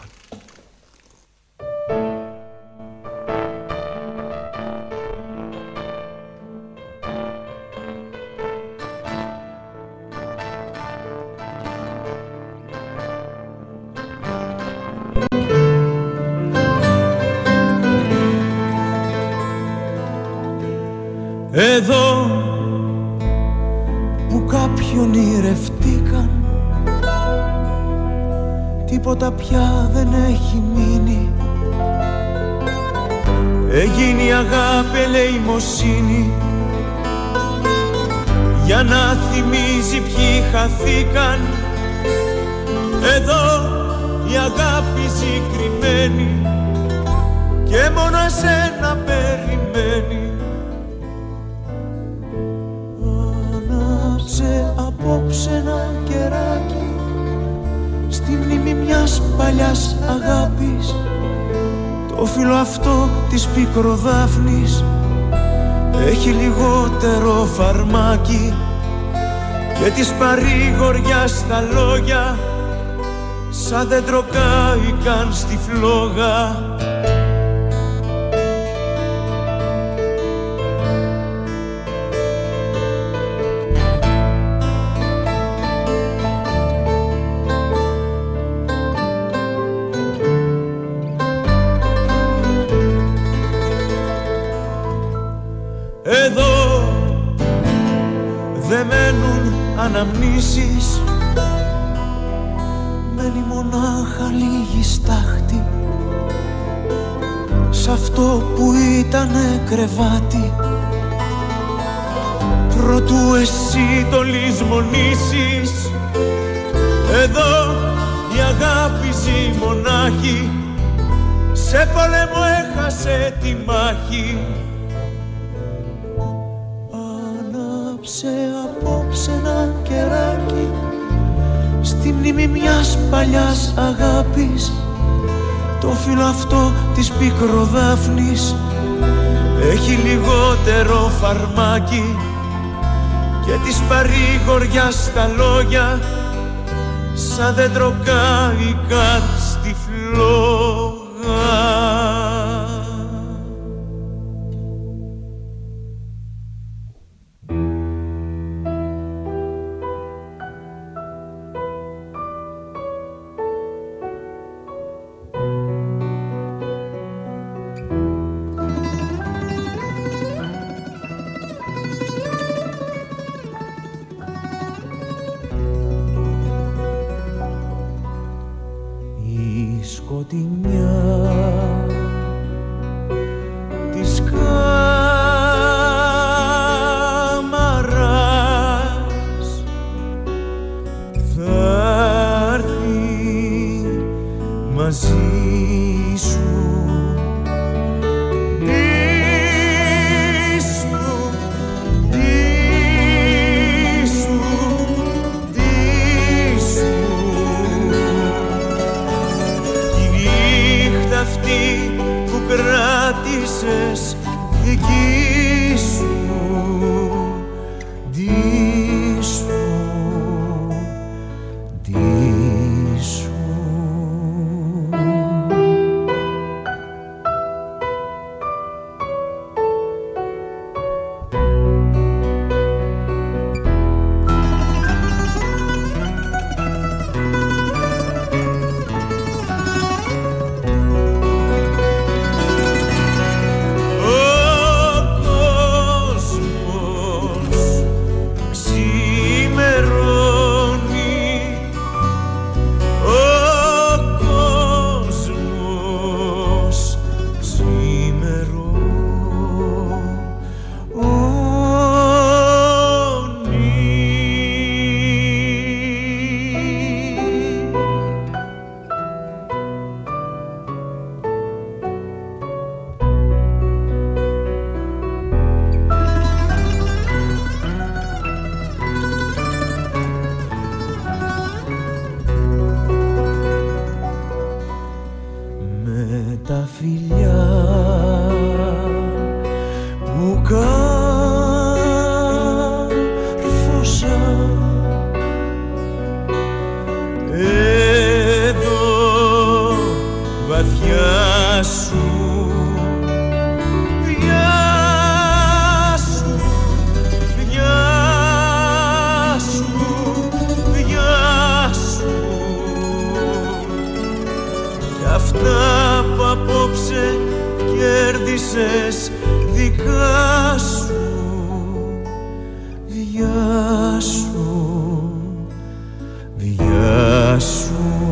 Εδώ που κάποιον ηρευτήκαν, τίποτα πια δεν έχει μείνει. Έγινε η αγάπη ελεημοσύνη, για να θυμίζει ποιοι χαθήκαν. Εδώ η αγάπη ζει κρυμμένη και μόνο εσένα περιμένει. Απόψε ένα κεράκι στη μνήμη μιας παλιάς αγάπης, το φύλλο αυτό της πικροδάφνης έχει λιγότερο φαρμάκι και της παρηγοριάς τα λόγια σαν δέντρο κάηκαν στη φλόγα. Εδώ δεν μένουν αναμνήσεις, μένει μονάχα λίγη στάχτη σ' αυτό που ήτανε κρεβάτι, προτού εσύ το λησμονήσεις. Εδώ η αγάπη ζει μονάχη, σε πόλεμο έχασε τη μάχη. Ανάψε απόψε ένα κεράκι στη μνήμη μιας παλιάς αγάπης, το φύλλο αυτό της πικροδάφνης έχει λιγότερο φαρμάκι και της παρηγοριάς τα λόγια σαν δέντρο κάηκαν στη φλόγα. The λες δικά σου, διά σου, διά σου.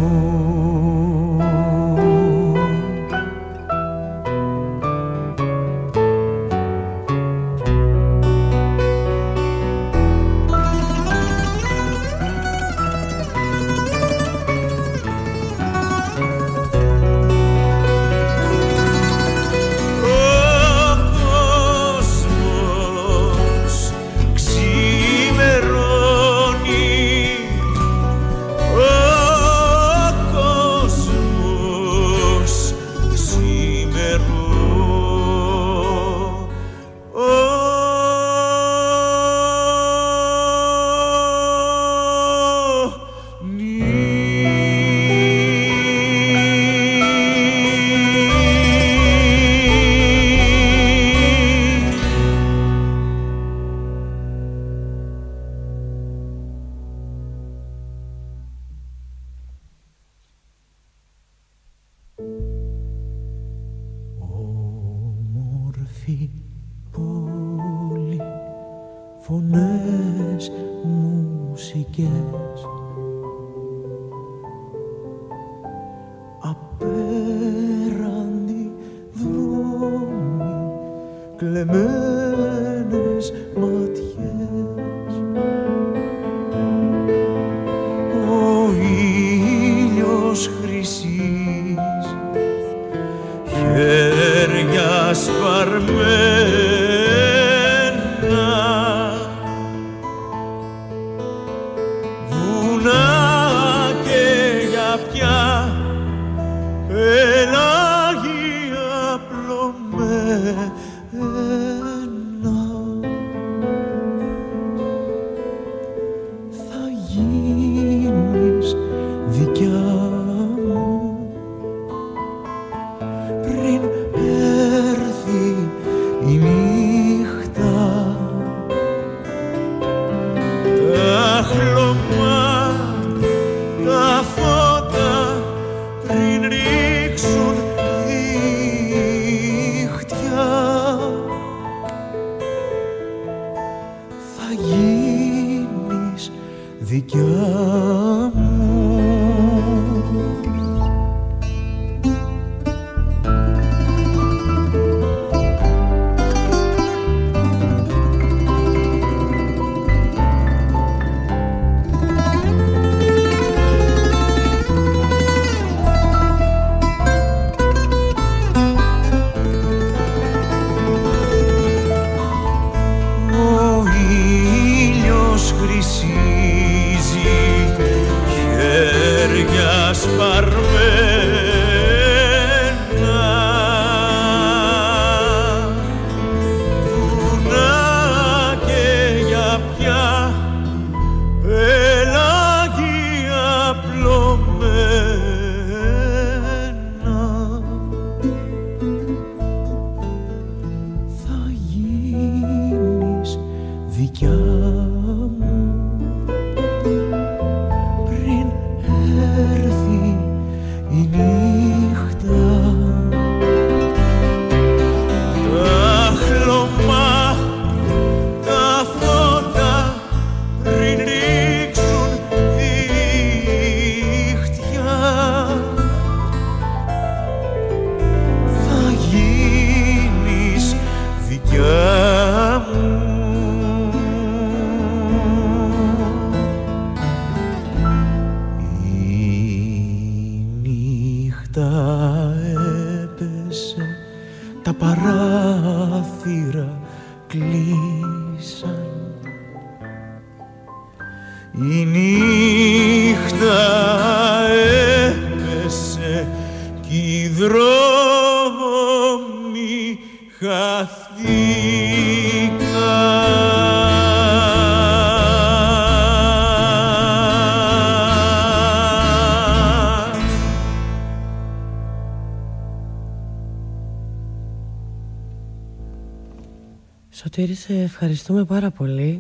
Σωτήρη, σε ευχαριστούμε πάρα πολύ.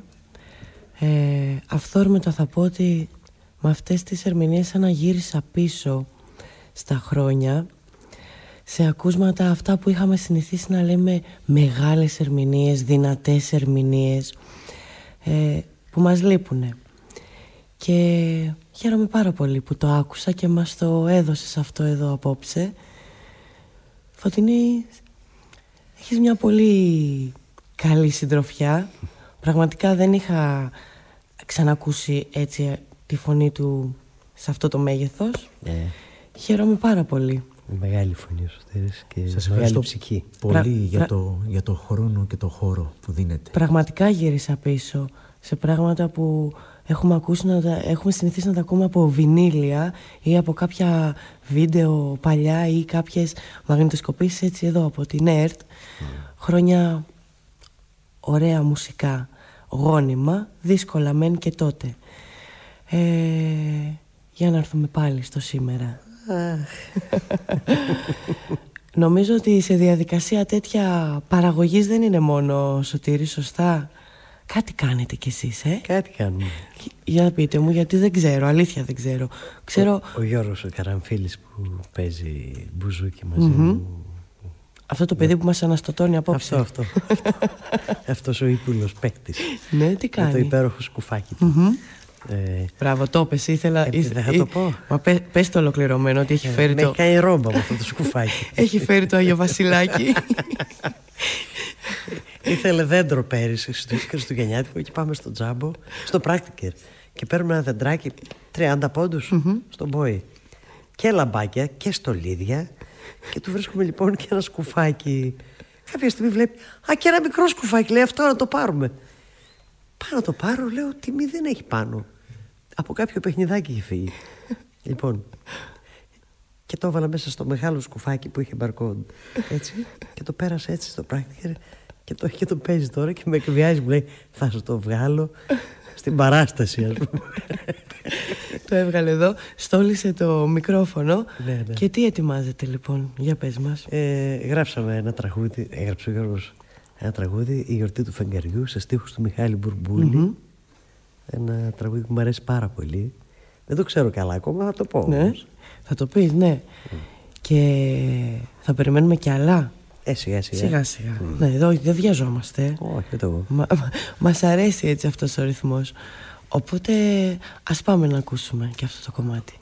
Ε, αυθόρμητα θα πω ότι με αυτές τις ερμηνείες σαν να γύρισα πίσω στα χρόνια. σε ακούσματα αυτά που είχαμε συνηθίσει να λέμε μεγάλες ερμηνείες, δυνατές ερμηνείες, ε, που μας λείπουνε. Και χαίρομαι πάρα πολύ που το άκουσα και μας το έδωσες αυτό εδώ απόψε. Φωτεινή, έχεις μια πολύ καλή συντροφιά. Πραγματικά δεν είχα ξανακούσει έτσι τη φωνή του σε αυτό το μέγεθος. Yeah. Χαίρομαι πάρα πολύ. Μεγάλη φωνή σου Στέρης και σας μεγάλη ψυχή. Πολύ Πρα... για, το, για το χρόνο και το χώρο που δίνετε. Πραγματικά γύρισα πίσω σε πράγματα που έχουμε, ακούσει να τα, έχουμε συνηθίσει να τα ακούμε από βινίλια ή από κάποια βίντεο παλιά ή κάποιες μαγνητοσκοπήσεις έτσι εδώ από την ΕΡΤ. Mm. Χρόνια ωραία μουσικά, γόνιμα, δύσκολα μεν και τότε. Ε, για να έρθουμε πάλι στο σήμερα. Νομίζω ότι σε διαδικασία τέτοια παραγωγής δεν είναι μόνο Σωτήρη, σωστά? Κάτι κάνετε κι εσείς, ε? Κάτι κάνουμε. Για πείτε μου, γιατί δεν ξέρω, αλήθεια δεν ξέρω. ξέρω... Ο, ο Γιώργος ο Καραμφίλης που παίζει μπουζούκι μαζί mm-hmm. μου. Αυτό το παιδί που μας αναστατώνει απόψε. Αυτό, αυτό. Αυτός ο ύπουλος παίκτης. Ναι, τι κάνει? Με το υπέροχο σκουφάκι του. Mm-hmm. Ε, Μπράβο, το πες, ήθελα. Ε, δεν θα το πω. Μα πέ, πες το ολοκληρωμένο ότι έχει ε, φέρει με το. Έχει κάνει ρόμπα με αυτό το σκουφάκι. Έχει φέρει το Άγιο Βασιλάκι. Ήθελε δέντρο πέρυσι στο Χριστουγεννιάτικο και πάμε στο Τζάμπο, στο Πράκτικερ. Και παίρνουμε ένα δεντράκι τριάντα πόντους mm-hmm. στον Μπόι. Και λαμπάκια και στολίδια. Και του βρίσκουμε λοιπόν και ένα σκουφάκι. Κάποια στιγμή βλέπει, α, και ένα μικρό σκουφάκι. Λέει, αυτό να το πάρουμε. Πάω να το πάρω, λέω, τιμή δεν έχει πάνω. Από κάποιο παιχνιδάκι είχε φύγει. Λοιπόν, και το έβαλα μέσα στο μεγάλο σκουφάκι που είχε μπαρκόντ. Έτσι. Και το πέρασα έτσι στο Πράκτικερ. Και το, και το παίζει τώρα και με εκβιάζει, μου λέει, θα σου το βγάλω στην παράσταση, ας πούμε. Το έβγαλε εδώ, στόλισε το μικρόφωνο. Ναι, ναι. Και τι ετοιμάζετε λοιπόν, για πες μας. Ε, γράψαμε ένα τραγούδι, έγραψε ο Γιώργος ένα τραγούδι, η γιορτή του φεγγαριού, σε στίχους του Μιχάλη Μπουρμπούλη. Mm-hmm. Ένα τραγούδι που μου αρέσει πάρα πολύ. Δεν το ξέρω καλά ακόμα, θα το πω. Ναι, όμως. Θα το πεις, ναι. Mm. Και θα περιμένουμε κι άλλα. Ε, σιγά σιγά. Σιγά σιγά. Mm. Ναι, εδώ δεν βιαζόμαστε. Όχι, ούτε εγώ. Μα, μα, μας αρέσει έτσι αυτός ο ρυθμός. Οπότε ας πάμε να ακούσουμε και αυτό το κομμάτι.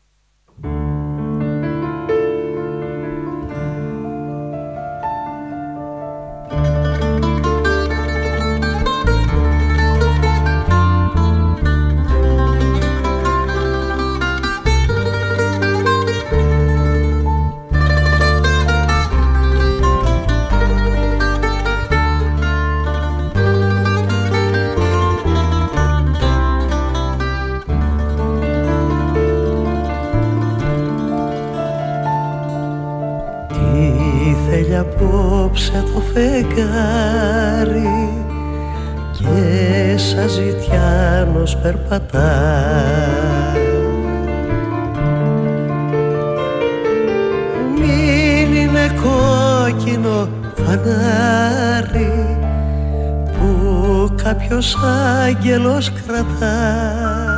Απόψε το φεγγάρι και σαν ζητιάνος περπατά. Μην είναι κόκκινο φανάρι που κάποιος άγγελος κρατά.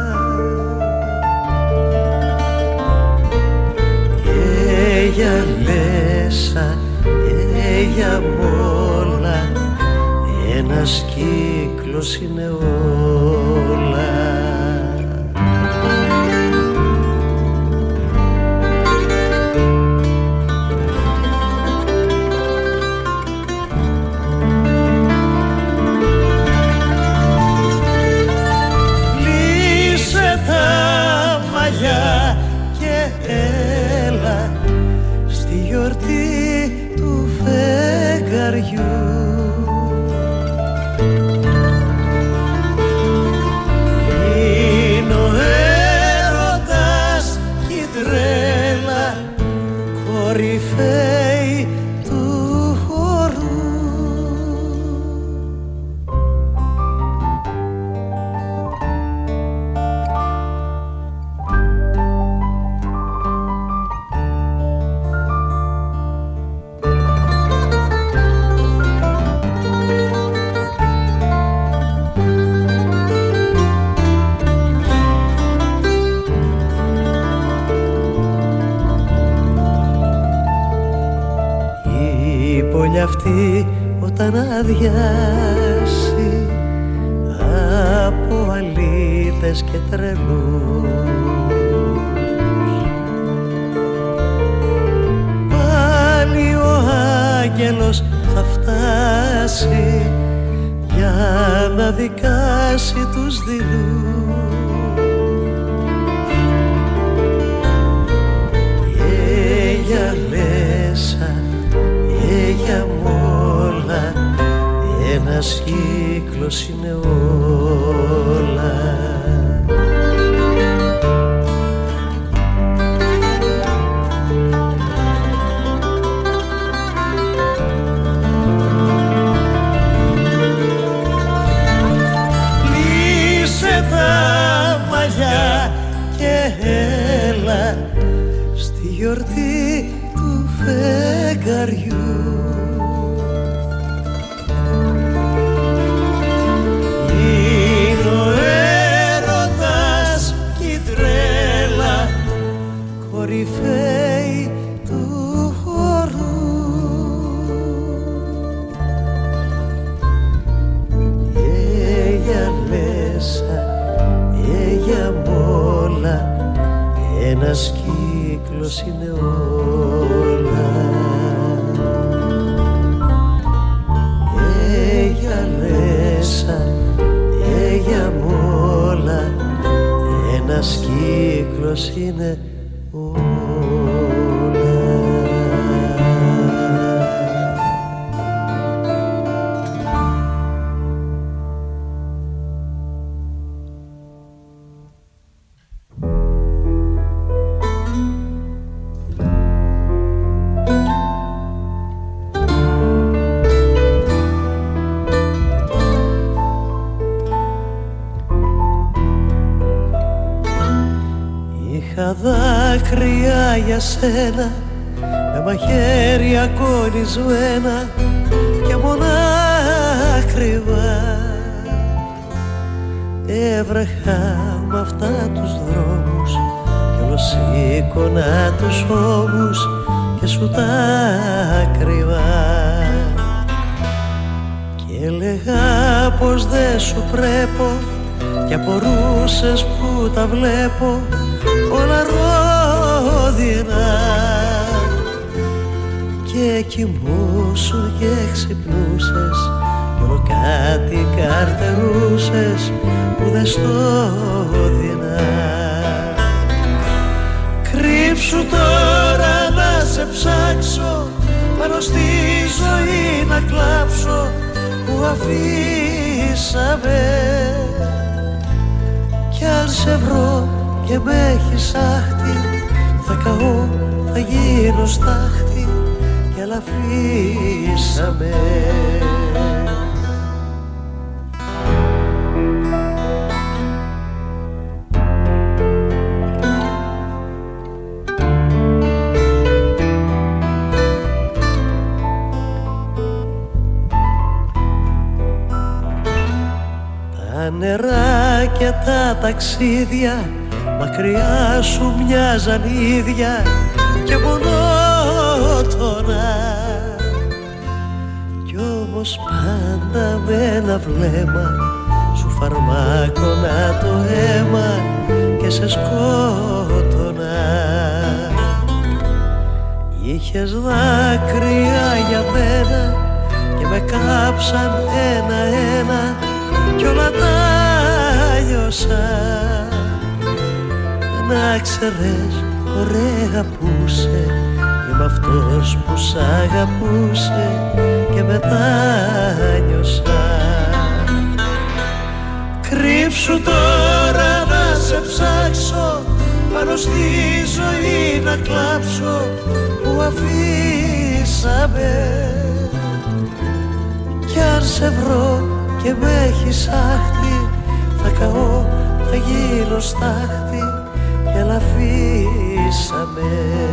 Και για μέσα για μόλα ένας κύκλος είναι όλα. Λύσε τα μαλλιά και έλα στη γιορτή φεγγαριού. να αδειάσει από αλήτες και τρελούς. Πάλι ο άγγελος θα φτάσει για να δικάσει τους δειλούς. Για λέσα, για μόλα, ένας κύκλος είναι όλα. Λύσε τα μαλλιά και έλα στη γιορτή του φεγγαριού. Είναι ο έρωτας κι η τρέλα κορυφαίοι του χορού. Για μέσα, για μόλα, ένας κύκλος είναι όλα. Για μέσα, για μόλα, ένας κύκλος είναι όλα. Δάκρυα για σένα με μαχαίρια κολλισμένα και μονάκριβα έβρεχα μ' αυτά τους δρόμους κι όλο σήκωνα τους ώμους και σου τα κρυβά και έλεγα πως δεν σου πρέπω κι απορούσες που τα βλέπω όλα ρόδινα και κοιμούσουν και ξυπνούσες κι όλο κάτι καρτερούσες που δεν στο δίνα. Κρύψου τώρα να σε ψάξω πάνω στη ζωή να κλάψω που αφήσαμε κι αν σε βρω και με έχεις άχτη θα καώ, θα γίνω στάχτη κι άλλα αφήσαμε. Τα νερά και τα ταξίδια μακριά σου μοιάζαν ίδια και μονότονα κι όμως πάντα με ένα βλέμμα σου φαρμάκωνα το αίμα και σε σκότωνα. Είχες δάκρυα για μένα και με κάψαν ένα-ένα κι όλα τα λιώσα. Να ξέρες, ωραία πούσε και με αυτός που σ' αγαπούσε και μετά νιώσα. Κρύψου τώρα να σε ψάξω πάνω στη ζωή να κλάψω που αφήσαμε κι αν σε βρω και με έχεις άχτη θα καώ, θα γίνω στάχτη και άλλα αφήσαμε.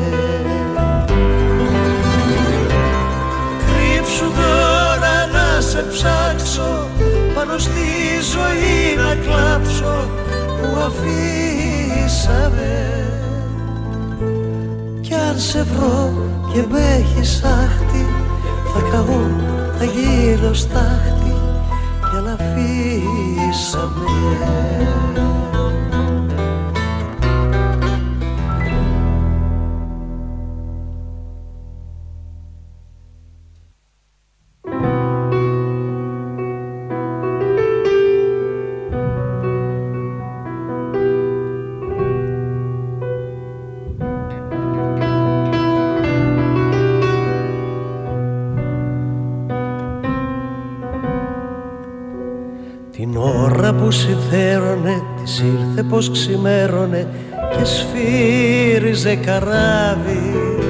Κρύψου τώρα να σε ψάξω πάνω στη ζωή να κλάψω που αφήσαμε κι αν σε βρω και με έχεις άχτη θα καώ, τα γύρω στάχτη κι να αφήσαμε. Που συμφέρονε, της ήρθε πως ξημέρωνε και σφύριζε καράβι.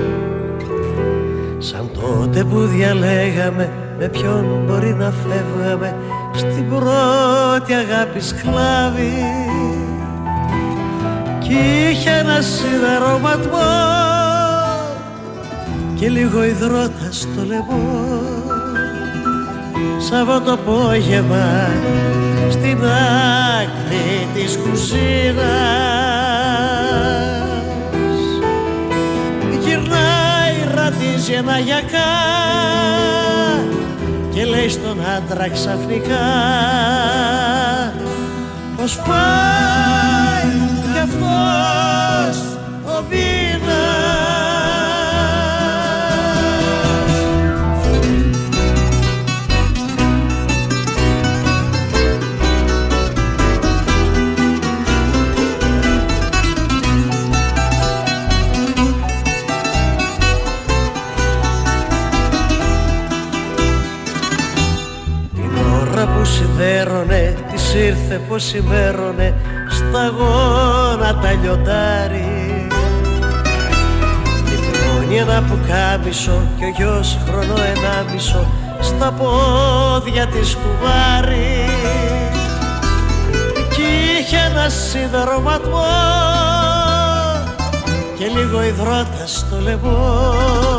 Σαν τότε που διαλέγαμε με ποιον μπορεί να φεύγαμε στην πρώτη αγάπη σκλάβη. Κι είχε ένα σιδερωματμό και λίγο υδρότα στο λαιμό. Σαββατοπόγευμα στην άκρη της κουζίνας γυρνάει, ρατίζει ένα γιακά και λέει στον άντρα ξαφνικά πως πάει κι αυτός ο πείνας. Σιδέρωνε, της ήρθε πως ημέρωνε στα γόνατα λιοντάρι. Τυπώνει ένα πουκάμισο κι ο γιος χρονό ενάμισο στα πόδια της κουβάρι. Κι είχε ένα σιδερωματμό και λίγο υδρότα στο λαιμό.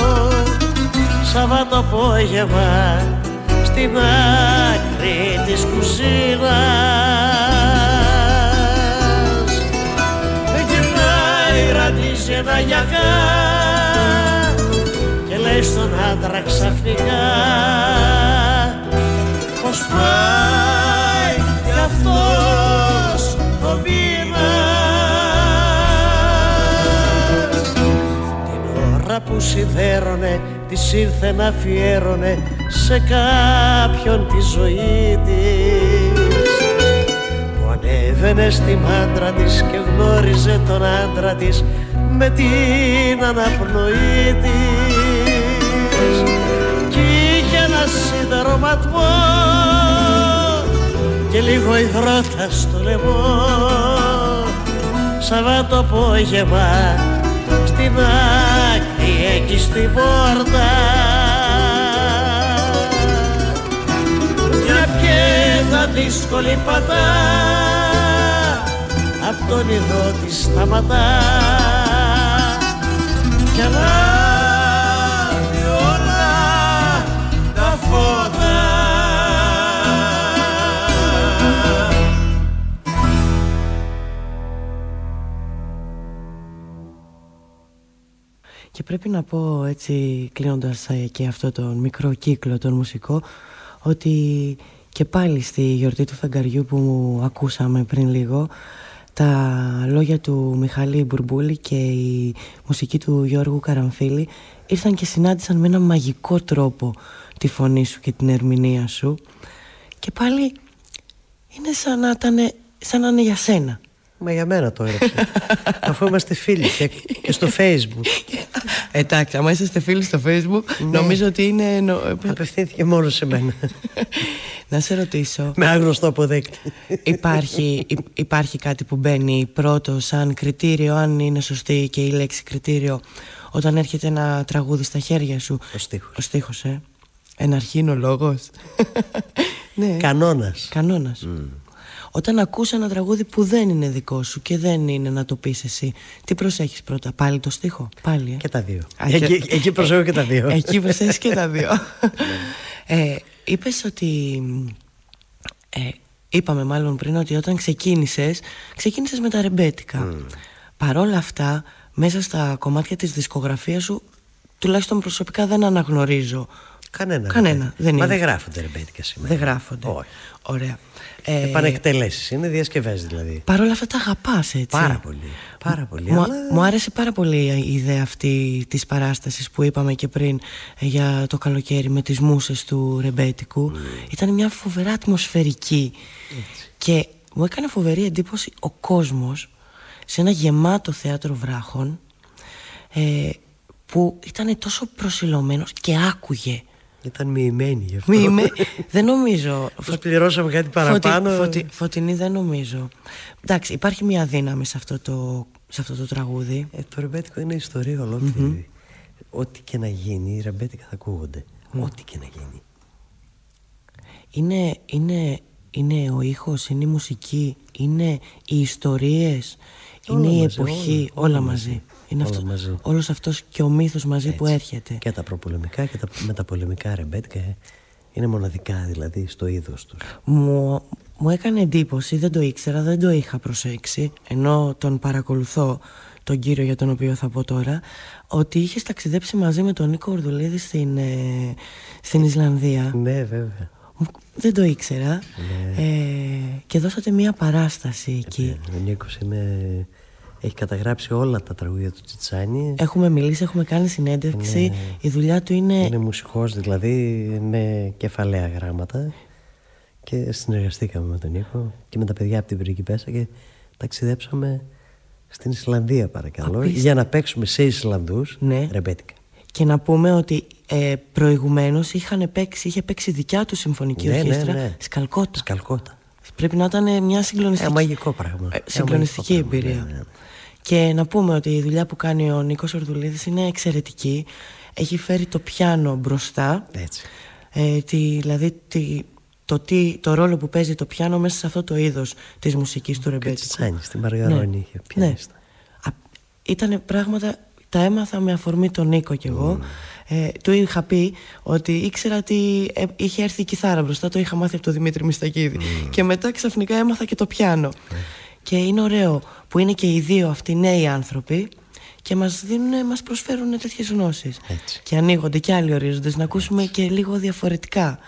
Σαββατοπόγευμα στην άκρη της κουζίνας γυρνάει, ραντίζει ένα γιακά και λέει στον άντρα ξαφνικά πως πάει κι αυτός ο μήνας. Την ώρα που σιδέρωνε της ήρθε να αφιέρωνε σε κάποιον τη ζωή της, που ανέβαινε στη μάντρα της και γνώριζε τον άντρα της με την αναπνοή της. Κι είχε ένα σιδερωματμό και λίγο υδρότα στο λαιμό. Σαββατοπόγευμα στην άκρη εκεί στην πόρτα τα δύσκολη πατά απ' τον ειδό της σταματά κι ανάβει όλα τα φώτα. Και πρέπει να πω έτσι κλείνοντας και αυτό τον μικρό κύκλο τον μουσικό ότι και πάλι στη γιορτή του φεγγαριού που μου ακούσαμε πριν λίγο τα λόγια του Μιχάλη Μπουρμπούλη και η μουσική του Γιώργου Καραμφίλη ήρθαν και συνάντησαν με ένα μαγικό τρόπο τη φωνή σου και την ερμηνεία σου και πάλι είναι σαν να, ήταν, σαν να είναι για σένα. Μα για μένα το έγραψε. Αφού είμαστε φίλοι και, και στο Facebook. Εντάξει, άμα είσαστε φίλοι στο Facebook, ναι. Νομίζω ότι είναι. Νο... Απευθύνθηκε μόνο σε μένα. Να σε ρωτήσω. Με άγνωστο αποδέκτη. Υπάρχει, υπάρχει κάτι που μπαίνει πρώτο σαν κριτήριο, αν είναι σωστή και η λέξη κριτήριο, όταν έρχεται ένα τραγούδι στα χέρια σου? Ο στίχος. Ο στίχος, ε. Εν αρχή είναι ο λόγος. Ναι. Κανόνας. Κανόνας. Mm. Όταν ακούς ένα τραγούδι που δεν είναι δικό σου και δεν είναι να το πεις εσύ, τι προσέχεις πρώτα? Πάλι το στίχο? Πάλι, ε? Και τα δύο. Α, εκεί, και... εκεί προσέχω και τα δύο. Εκεί προσέχεις και τα δύο. ε, Είπες ότι ε, είπαμε μάλλον πριν ότι όταν ξεκίνησες Ξεκίνησες με τα ρεμπέτικα. mm. Παρόλα αυτά, μέσα στα κομμάτια της δισκογραφίας σου, τουλάχιστον προσωπικά δεν αναγνωρίζω Κανένα. Κανένα. Δεν Μα είναι. δεν γράφονται ρεμπέτικα σήμερα. Δεν γράφονται. Όχι. Ωραία. Ε, Επανεκτελέσεις είναι, διασκευές δηλαδή. Παρ' όλα αυτά τα αγαπάς, έτσι. Πάρα πολύ. Πάρα πολύ. Μου, αλλά... μου άρεσε πάρα πολύ η ιδέα αυτή της παράστασης που είπαμε και πριν για το καλοκαίρι με τις μούσες του ρεμπέτικου. Mm. Ήταν μια φοβερά ατμοσφαιρική. Έτσι. Και μου έκανε φοβερή εντύπωση ο κόσμος σε ένα γεμάτο θέατρο βράχων, ε, που ήταν τόσο προσιλωμένος και άκουγε. Ήταν μοιημένη γι' αυτό. Μοιηme... δεν νομίζω. Φω... πληρώσαμε κάτι παραπάνω. Φωτι... Φωτι... Φωτεινή δεν νομίζω. Εντάξει, υπάρχει μια δύναμη σε αυτό το, σε αυτό το τραγούδι. Ε, το ρεμπέτικο είναι ιστορία ολόκληρη. Mm-hmm. Ό,τι και να γίνει, οι ρεμπέτικα θα ακούγονται. Mm. Ό,τι και να γίνει. Είναι, είναι, είναι ο ήχος, είναι η μουσική, είναι οι ιστορίες, όλα είναι μαζί, η εποχή, όλα, όλα, όλα μαζί. μαζί. Είναι όλα αυτό, μαζί. Όλος αυτός και ο μύθος μαζί. Έτσι. Που έρχεται. Και τα προπολεμικά και τα μεταπολεμικά ρεμπέτικα είναι μοναδικά δηλαδή στο είδος τους. Μου, μου έκανε εντύπωση, δεν το ήξερα, δεν το είχα προσέξει, ενώ τον παρακολουθώ, τον κύριο για τον οποίο θα πω τώρα, ότι είχες ταξιδέψει μαζί με τον Νίκο Ορδουλίδη στην, ε, στην Ισλανδία. Ναι, βέβαια. Δεν το ήξερα. Ναι. Ε, και δώσατε μια παράσταση εκεί. Ε, ο Νίκος είναι... έχει καταγράψει όλα τα τραγούδια του Τσιτσάνι. Έχουμε μιλήσει, έχουμε κάνει συνέντευξη. Ναι. Η δουλειά του είναι... Είναι μουσικός, δηλαδή με κεφαλαία γράμματα. Και συνεργαστήκαμε με τον Νίκο και με τα παιδιά από την Πριγκιπέσσα και ταξιδέψαμε στην Ισλανδία, παρακαλώ. Απίστα. Για να παίξουμε σε Ισλανδούς, ναι, ρεμπέτικα. Και να πούμε ότι ε, προηγουμένως είχαν παίξει, είχε παίξει δικιά του συμφωνική, ναι, ορχήστρα, ναι, ναι, Σκαλκότα. Σκαλκότα. Πρέπει να ήταν μια συγκλονιστική, ε, μαγικό πράγμα. Ε, συγκλονιστική μαγικό εμπειρία. Πράγμα, ναι, ναι. Και να πούμε ότι η δουλειά που κάνει ο Νίκος Ορδουλίδης είναι εξαιρετική. Έχει φέρει το πιάνο μπροστά. Έτσι. Ε, τη, δηλαδή τη, το, τι, το ρόλο που παίζει το πιάνο μέσα σε αυτό το είδος της μουσικής του ρεμπέτικου. Και Τσιτσάνι, στη Μαργαρόνη, ναι, είχε πιανίστα. Ναι. Ήτανε πράγματα, τα έμαθα με αφορμή τον Νίκο κι εγώ. Mm. Ε, του είχα πει ότι ήξερα ότι ε, είχε έρθει η κιθάρα μπροστά, το είχα μάθει από τον Δημήτρη Μιστακίδη. Mm. Και μετά ξαφνικά έμαθα και το πιάνο. Mm. Και είναι ωραίο που είναι και οι δύο αυτοί νέοι άνθρωποι και μας, δίνουν, μας προσφέρουν τέτοιες γνώσεις. Έτσι. Και ανοίγονται και άλλοι ορίζοντες, να ακούσουμε έτσι και λίγο διαφορετικά.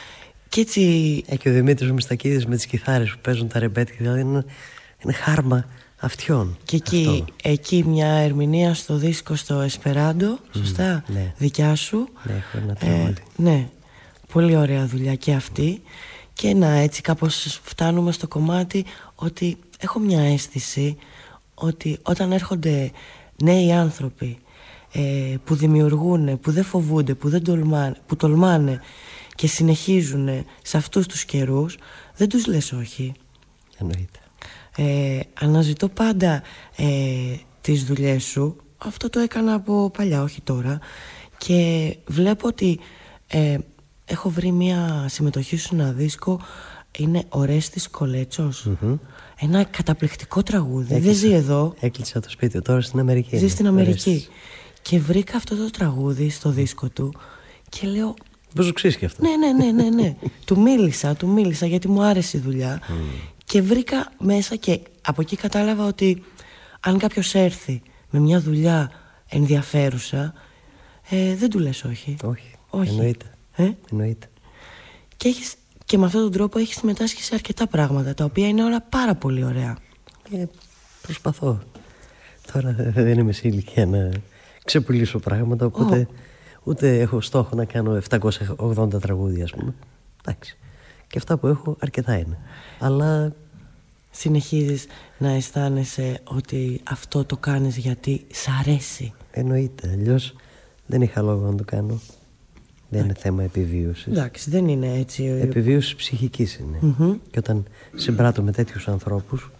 Και έτσι... Ε, και ο Δημήτρης Μιστακίδης με τις κιθάρες που παίζουν τα ρεμπέτικα, δηλαδή είναι, είναι χάρμα αυτιών. Και εκεί, εκεί μια ερμηνεία στο δίσκο στο Εσπεράντο, mm, σωστά, ναι, δικιά σου. Ναι, έχω ένα τραγούδι. Ε, ναι, πολύ ωραία δουλειά και αυτή. Και να, έτσι κάπως φτάνουμε στο κομμάτι ότι έχω μια αίσθηση ότι όταν έρχονται νέοι άνθρωποι ε, που δημιουργούν, που δεν φοβούνται, που, δεν τολμάνε, που τολμάνε και συνεχίζουν σε αυτούς τους καιρούς, δεν τους λες όχι. Εννοείται. Ε, αναζητώ πάντα ε, τις δουλειές σου. Αυτό το έκανα από παλιά, όχι τώρα. Και βλέπω ότι ε, έχω βρει μια συμμετοχή σου ένα δίσκο. Είναι ο Ρέστης Κολέτσος. Mm-hmm. Ένα καταπληκτικό τραγούδι. Έκλεισα, δεν ζει εδώ. Έκλεισα το σπίτι τώρα στην Αμερική. Ζει στην Αμερική. Ρέστης. Και βρήκα αυτό το τραγούδι στο δίσκο του και λέω... Μπουζουξής κι αυτό. Ναι, ναι, ναι, ναι, ναι. Του μίλησα, του μίλησα γιατί μου άρεσε η δουλειά. Mm. Και βρήκα μέσα και από εκεί κατάλαβα ότι αν κάποιος έρθει με μια δουλειά ενδιαφέρουσα, ε, δεν του λες όχι. Όχι, όχι. Εννοείται. Ε? Εννοείται. Και, έχεις, και με αυτόν τον τρόπο έχεις συμμετάσχει σε αρκετά πράγματα, τα οποία είναι όλα πάρα πολύ ωραία. Ε, προσπαθώ. Τώρα δεν είμαι σε ηλικία να ξεπουλήσω πράγματα, οπότε oh. ούτε έχω στόχο να κάνω επτακόσια ογδόντα τραγούδια, ας πούμε. Εντάξει. Και αυτά που έχω αρκετά είναι. Αλλά συνεχίζεις να αισθάνεσαι ότι αυτό το κάνεις γιατί σ' αρέσει. Εννοείται. Αλλιώς δεν είχα λόγο να το κάνω. Δεν είναι θέμα επιβίωσης. Εντάξει, δεν είναι έτσι. Επιβίωση ψυχικής είναι. Mm-hmm. Και όταν συμπράττω με τέτοιους ανθρώπους,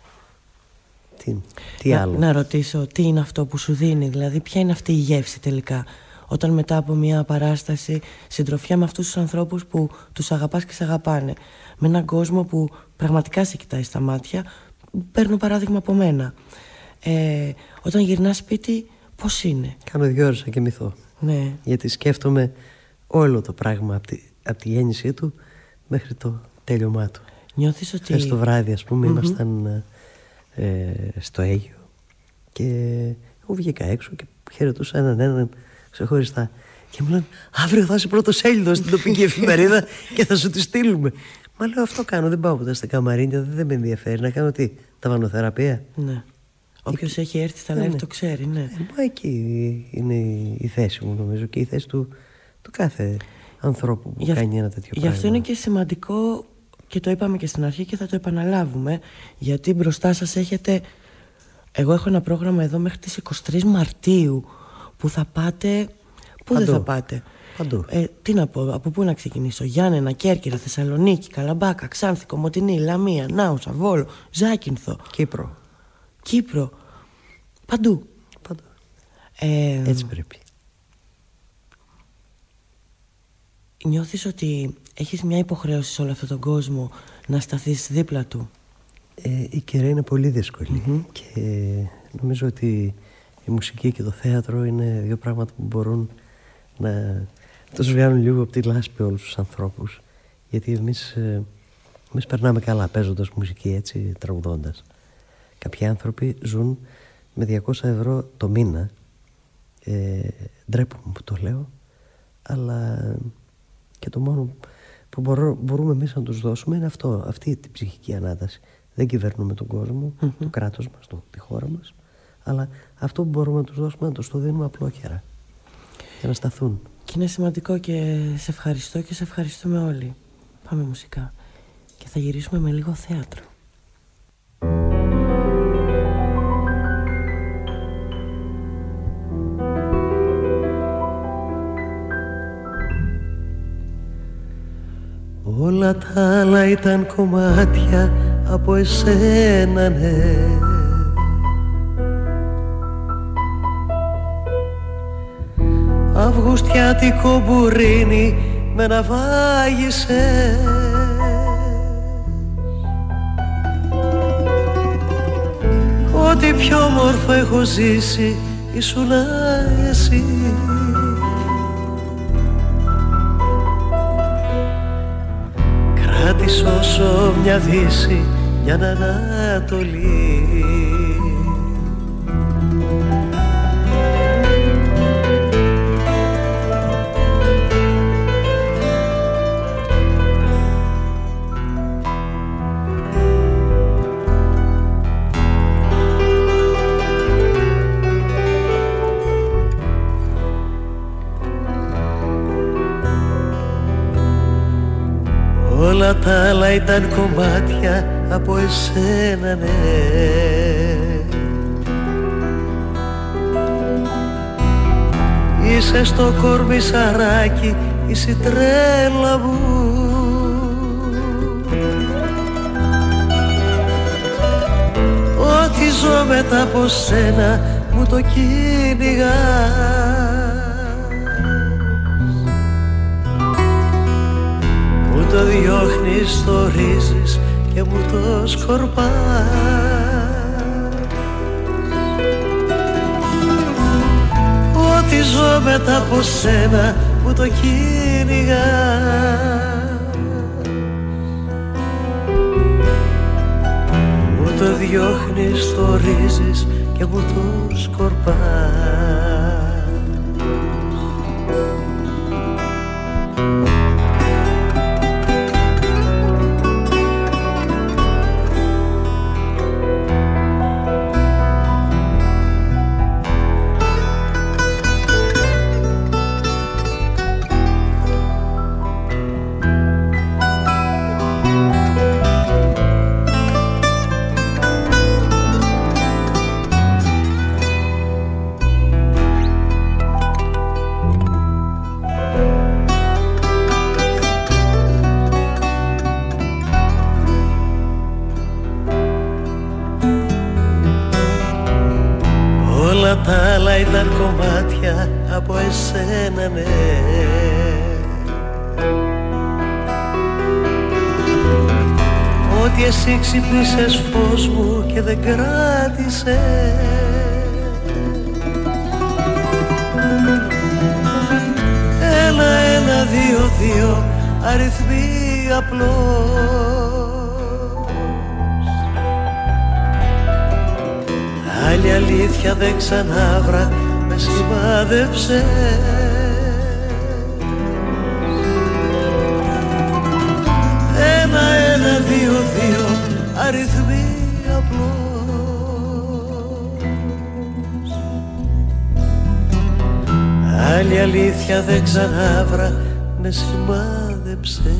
τι, τι να, άλλο. Να ρωτήσω, τι είναι αυτό που σου δίνει, δηλαδή ποια είναι αυτή η γεύση τελικά. Όταν μετά από μια παράσταση, συντροφιά με αυτούς τους ανθρώπους που τους αγαπάς και σε αγαπάνε, με έναν κόσμο που πραγματικά σε κοιτάει στα μάτια, παίρνω παράδειγμα από μένα. Ε, όταν γυρνάς σπίτι, πώς είναι? Κάνω δύο ώρες να κοιμηθώ. Ναι. Γιατί σκέφτομαι όλο το πράγμα από τη, από τη γέννησή του μέχρι το τέλειωμά του. Νιώθεις ότι... Χθες το βράδυ, ας πούμε, mm-hmm. ήμασταν ε, στο Αίγυο και εγώ βγήκα έξω και χαιρετούσα έναν έναν ξεχωριστά. Και μου λένε αύριο θα είσαι πρωτοσέλιδο στην τοπική εφημερίδα και θα σου τη στείλουμε. Μα λέω αυτό κάνω, δεν πάω ποτέ στα καμαρίνια, δεν με ενδιαφέρει. Να κάνω τι, ταβανοθεραπεία. Ναι. Όποιος έχει έρθει στα live ναι. το ξέρει, ναι. Ε, μα εκεί είναι η θέση μου, νομίζω, και η θέση του, του κάθε ανθρώπου που για, κάνει ένα τέτοιο πράγμα. Γι' αυτό είναι και σημαντικό, και το είπαμε και στην αρχή και θα το επαναλάβουμε, γιατί μπροστά σας έχετε. Εγώ έχω ένα πρόγραμμα εδώ μέχρι τις εικοστή τρίτη Μαρτίου που θα πάτε. Πού δεν θα πάτε? Παντού. Ε, τι να πω, από πού να ξεκινήσω? Γιάννενα, Κέρκυρα, Θεσσαλονίκη, Καλαμπάκα, Ξάνθη, Κομοτηνή, Λαμία, Νάουσα, Βόλο, Ζάκυνθο, Κύπρο. Κύπρο. Παντού. Παντού. Ε, Έτσι πρέπει. Νιώθεις ότι έχεις μια υποχρέωση σε όλο αυτόν τον κόσμο να σταθείς δίπλα του? Ε, η καιρή είναι πολύ δύσκολη mm-hmm. και νομίζω ότι η μουσική και το θέατρο είναι δύο πράγματα που μπορούν να τους βγάλουν λίγο από τη λάσπη όλους τους ανθρώπους, γιατί εμείς, ε, εμείς περνάμε καλά παίζοντας μουσική, έτσι, τραγουδώντας. Κάποιοι άνθρωποι ζουν με διακόσια ευρώ το μήνα, ε, ντρέπομαι που το λέω, αλλά και το μόνο που μπορώ, μπορούμε εμείς να τους δώσουμε είναι αυτό, αυτή την ψυχική ανάταση. Δεν κυβερνούμε τον κόσμο, mm-hmm. το κράτος μας, το, τη χώρα μας, αλλά αυτό που μπορούμε να τους δώσουμε να τους το δίνουμε απλόχερα για να σταθούν. Και είναι σημαντικό και σε ευχαριστώ και σε ευχαριστούμε όλοι. Πάμε μουσικά και θα γυρίσουμε με λίγο θέατρο. Όλα τα άλλα ήταν κομμάτια από εσένα, ναι. Αυγουστιάτικο μπουρίνι με ναυάγησε. Ό,τι πιο όμορφο έχω ζήσει ήσουν εσύ. Κράτησε όσο μια δύση, μια ανατολή. Όλα τα άλλα ήταν κομμάτια από εσένα, ναι. Είσαι στο κορμισαράκι, είσαι η τρέλα μου. Ό,τι ζω μετά από σένα μου το κυνηγά. Το διώχνεις, το ρίζεις και μου το σκορπάς. Ό,τι ζω μετά από σένα μου το κυνηγά. Μου το διώχνεις, το ρίζεις και μου το σκορπάς. Τα άλλα ήταν κομμάτια από εσένα, ναι. Ότι εσύ ξυπνήσες φως μου και δεν κράτησες. Ένα, ένα, δύο, δύο, αριθμοί απλώς. Άλλη αλήθεια δεν ξανάβρα, με σημάδεψε. δύο-δύο αριθμοί απλώς. Άλλη αλήθεια δεν ξανάβρα, με σημάδεψε.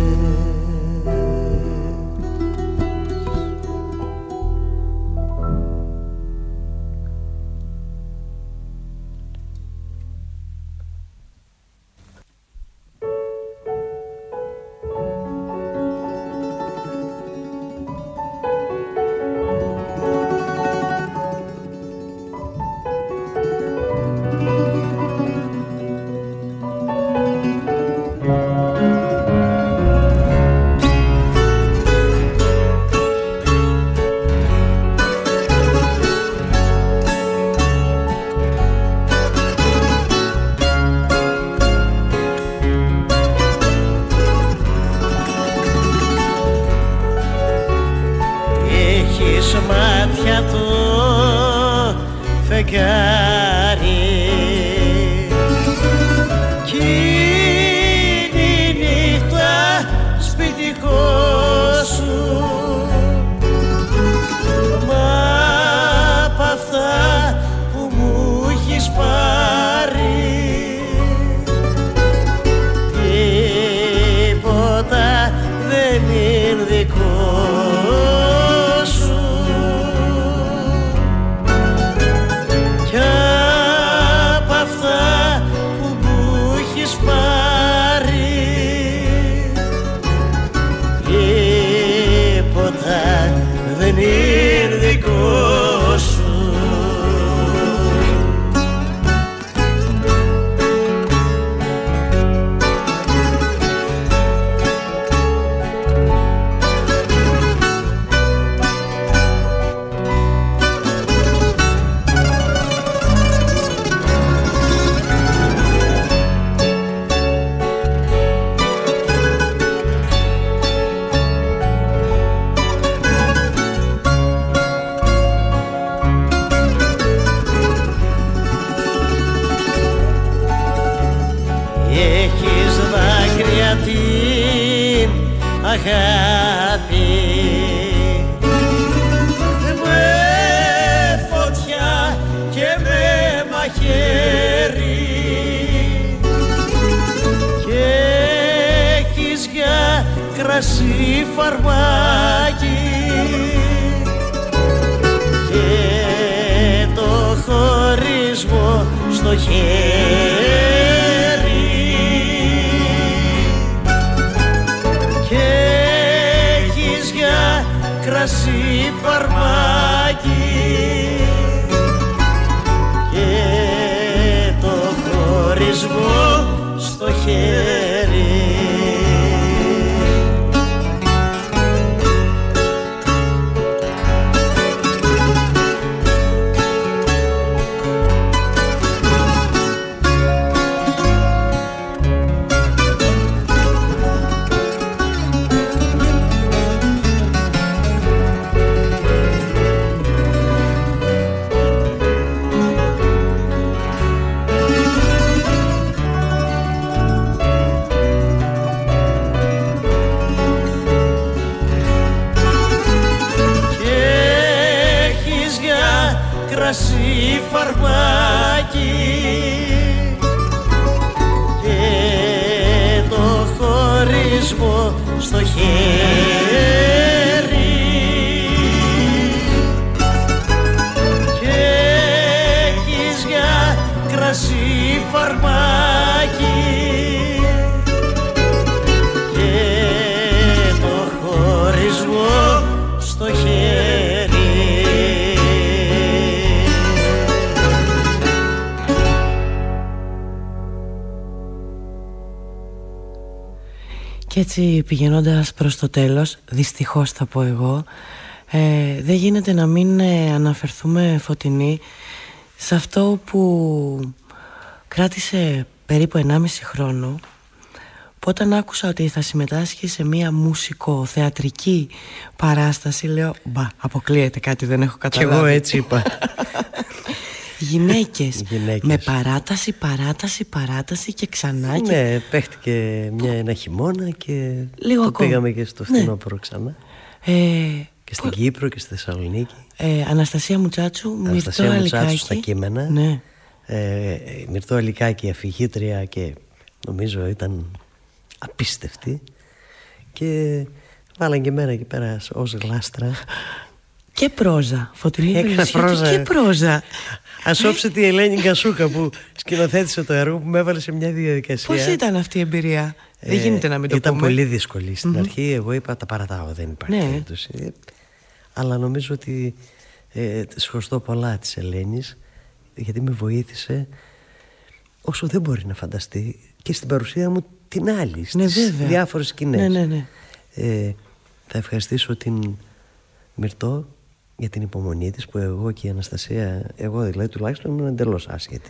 Και έτσι πηγαίνοντας προς το τέλος, δυστυχώς θα πω εγώ, ε, δεν γίνεται να μην ε, αναφερθούμε, Φωτεινή, σε αυτό που κράτησε περίπου ενάμιση χρόνο, που όταν άκουσα ότι θα συμμετάσχει σε μια μουσικο-θεατρική παράσταση, λέω μπα, αποκλείεται, κάτι δεν έχω καταλάβει. Κι εγώ έτσι είπα. Γυναίκες. Με παράταση, παράταση, παράταση και ξανά. Και... Ναι, παίχτηκε μια, ένα χειμώνα και λίγο το ακόμα. Πήγαμε και στο φθινόπωρο ναι. ξανά. Ε, και στην που... Κύπρο και στη Θεσσαλονίκη. Ε, Αναστασία Μουτσάτσου, Μυρτώ Αλικάκη. Στα κείμενα. Ναι. Ε, Μυρτώ Αλικάκη, αφηγήτρια και νομίζω ήταν απίστευτη. Και βάλαν και εμένα εκεί πέρα ως γλάστρα. Και πρόζα. Φωτεινή πρόζα. Και πρόζα. Ασόψε τη Ελένη Κασούκα που σκηνοθέτησε το έργο, που με έβαλε σε μια διαδικασία. Πώς ήταν αυτή η εμπειρία? Ε, Δεν γίνεται να μην το ήταν πούμε. Ήταν πολύ δύσκολη. Στην mm-hmm. αρχή εγώ είπα τα παρατάω, δεν υπάρχει ναι. περίπτωση. Αλλά νομίζω ότι ε, σχωστώ πολλά της Ελένης, γιατί με βοήθησε όσο δεν μπορεί να φανταστεί και στην παρουσία μου την άλλη, στις ναι, διάφορες σκηνές. Ναι, ναι, ναι. Ε, θα ευχαριστήσω την Μυρτώ για την υπομονή της, που εγώ και η Αναστασία, εγώ δηλαδή τουλάχιστον ήμουν εντελώς άσχετη.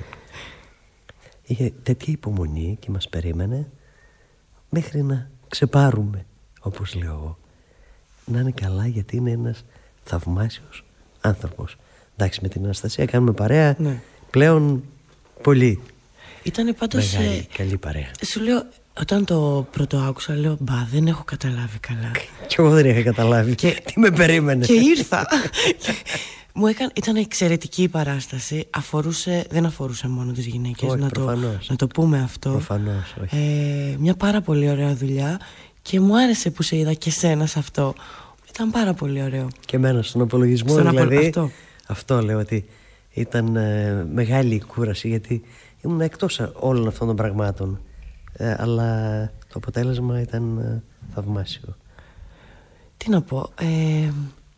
Είχε τέτοια υπομονή και μας περίμενε μέχρι να ξεπάρουμε, όπως λέω εγώ. Να είναι καλά, γιατί είναι ένας θαυμάσιος άνθρωπος. Εντάξει, με την Αναστασία κάνουμε παρέα ναι. πλέον πολύ. Ήτανε πάντως μεγάλη, ε, καλή παρέα. Σου λέω, όταν το πρώτο άκουσα, λέω μπα, δεν έχω καταλάβει καλά. Κι εγώ δεν είχα καταλάβει. Και τι με περίμενε. Και ήρθα. Μου έκανε, ήταν εξαιρετική η παράσταση. Αφορούσε, δεν αφορούσε μόνο τις γυναίκες. Όχι, να, το, να το πούμε αυτό. Προφανώς, όχι. Ε, μια πάρα πολύ ωραία δουλειά. Και μου άρεσε που σε είδα και σένα σε αυτό. Ήταν πάρα πολύ ωραίο. Και εμένα στον απολογισμό, στον δηλαδή. Απο... Αυτό. αυτό λέω, ότι ήταν ε, μεγάλη η κούραση, γιατί ήμουν εκτός όλων αυτών των πραγμάτων. Ε, αλλά το αποτέλεσμα ήταν ε, θαυμάσιο. Τι να πω, ε,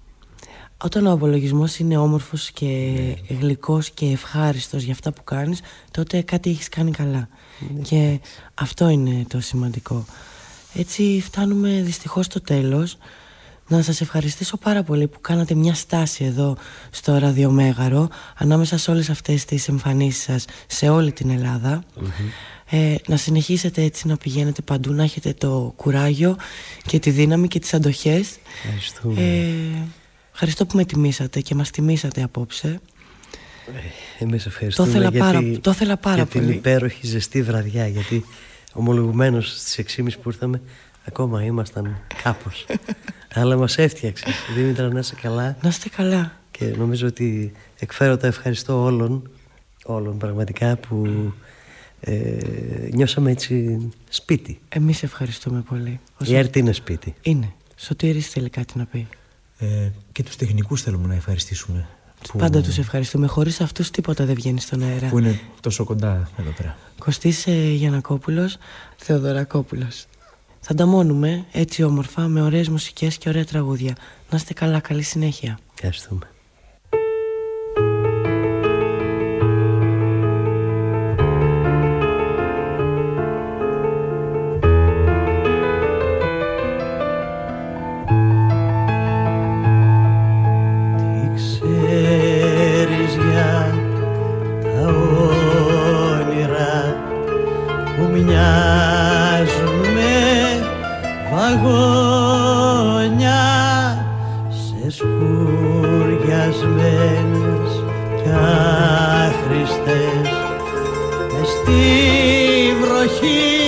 όταν ο απολογισμός είναι όμορφος και ναι. γλυκός και ευχάριστος για αυτά που κάνεις, τότε κάτι έχεις κάνει καλά. Ναι. Και αυτό είναι το σημαντικό. Έτσι φτάνουμε δυστυχώς στο τέλος. Να σας ευχαριστήσω πάρα πολύ που κάνατε μια στάση εδώ στο Ραδιομέγαρο, ανάμεσα σε όλες αυτές τις εμφανίσεις σας σε όλη την Ελλάδα. Mm-hmm. Ε, να συνεχίσετε έτσι να πηγαίνετε παντού, να έχετε το κουράγιο και τη δύναμη και τις αντοχές. Ευχαριστούμε. Ε, ευχαριστώ που με τιμήσατε και μας τιμήσατε απόψε. Ε, εμείς ευχαριστούμε. Το ήθελα πάρα, γιατί, το ήθελα πάρα για πολύ. την υπέροχη ζεστή βραδιά, γιατί ομολογουμένως στις έξι και μισή που ήρθαμε ακόμα ήμασταν κάπως. Αλλά μας έφτιαξε. Δήμητρα, να είστε καλά. Να είστε καλά. Και νομίζω ότι εκφέρω τα ευχαριστώ όλων, όλων πραγματικά, που ε, νιώσαμε έτσι σπίτι. Εμείς ευχαριστούμε πολύ. Η ΕΡΤ είναι σπίτι. Είναι. Σωτήρης θέλει κάτι να πει. Ε, και τους τεχνικούς θέλουμε να ευχαριστήσουμε. Που... Πάντα τους ευχαριστούμε. Χωρίς αυτούς τίποτα δεν βγαίνει στον αέρα. Που είναι τόσο κοντά εδώ πέρα. Κωστής ε, Γιαννακόπουλος, Θεοδωρακόπουλος. Θα ανταμώνουμε έτσι όμορφα με ωραίες μουσικές και ωραία τραγούδια. Να είστε καλά, καλή συνέχεια. Ευχαριστούμε. Τι ξέρεις για τα όνειρα που μοιάζουν βαγόνια σε σκουριασμένες κι άχρηστες μες στη βροχή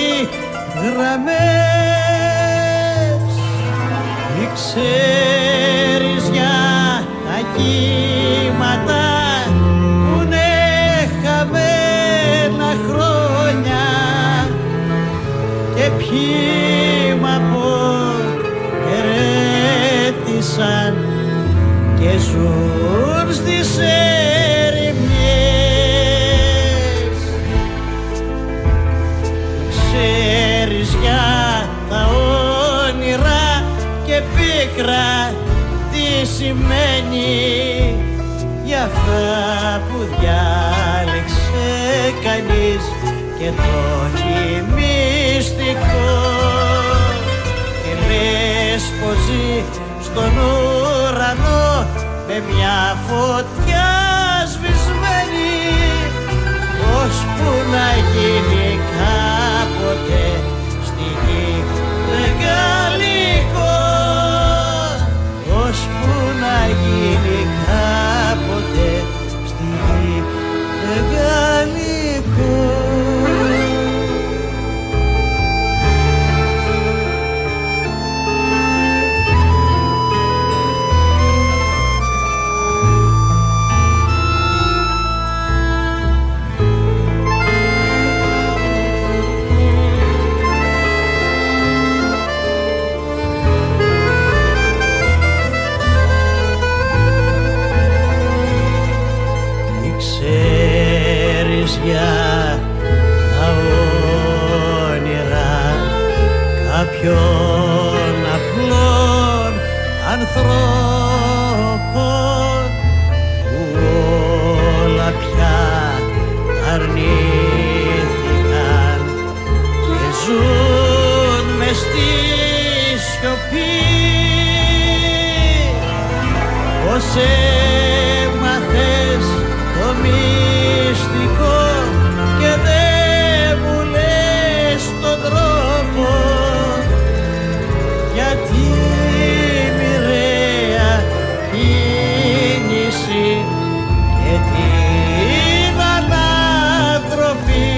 γραμμές. Τι ξέρεις για τα κύματα που είναι χαμένα χρόνια και ποιοι και ζουν στις ερημιές. Ξέρεις για τα όνειρα και πίκρα τι σημαίνει, για αυτά που διάλεξε κανείς και το έχει μυστικό. Και λες πως ζει στον ουρανό με μια φωτιά σβησμένη, ώσπου να γίνει κάποτε στη γη μεγαλικό, ώσπου να γίνει κάποτε στη γη πως έμαθες το μυστικό και δεν μου λες τον τρόπο, γιατί μοιραία κίνηση και την ανατροπή.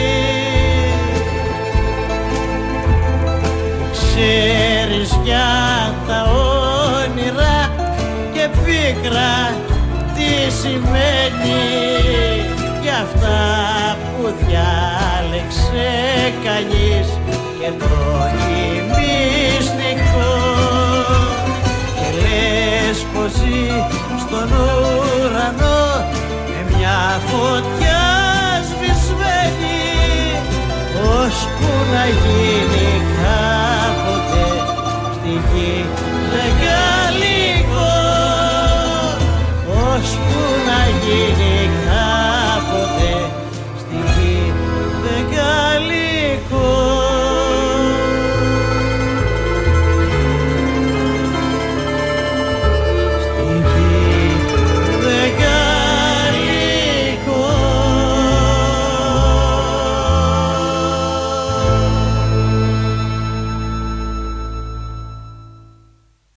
Ξέρεις για τα όνειρα και πίκρα τι σημαίνει, για αυτά που διάλεξε κανείς και το έχει μυστικό. Και λες πως ζει στον ουρανό με μια φωτιά σβησμένη, ώσπου να γίνει κάτι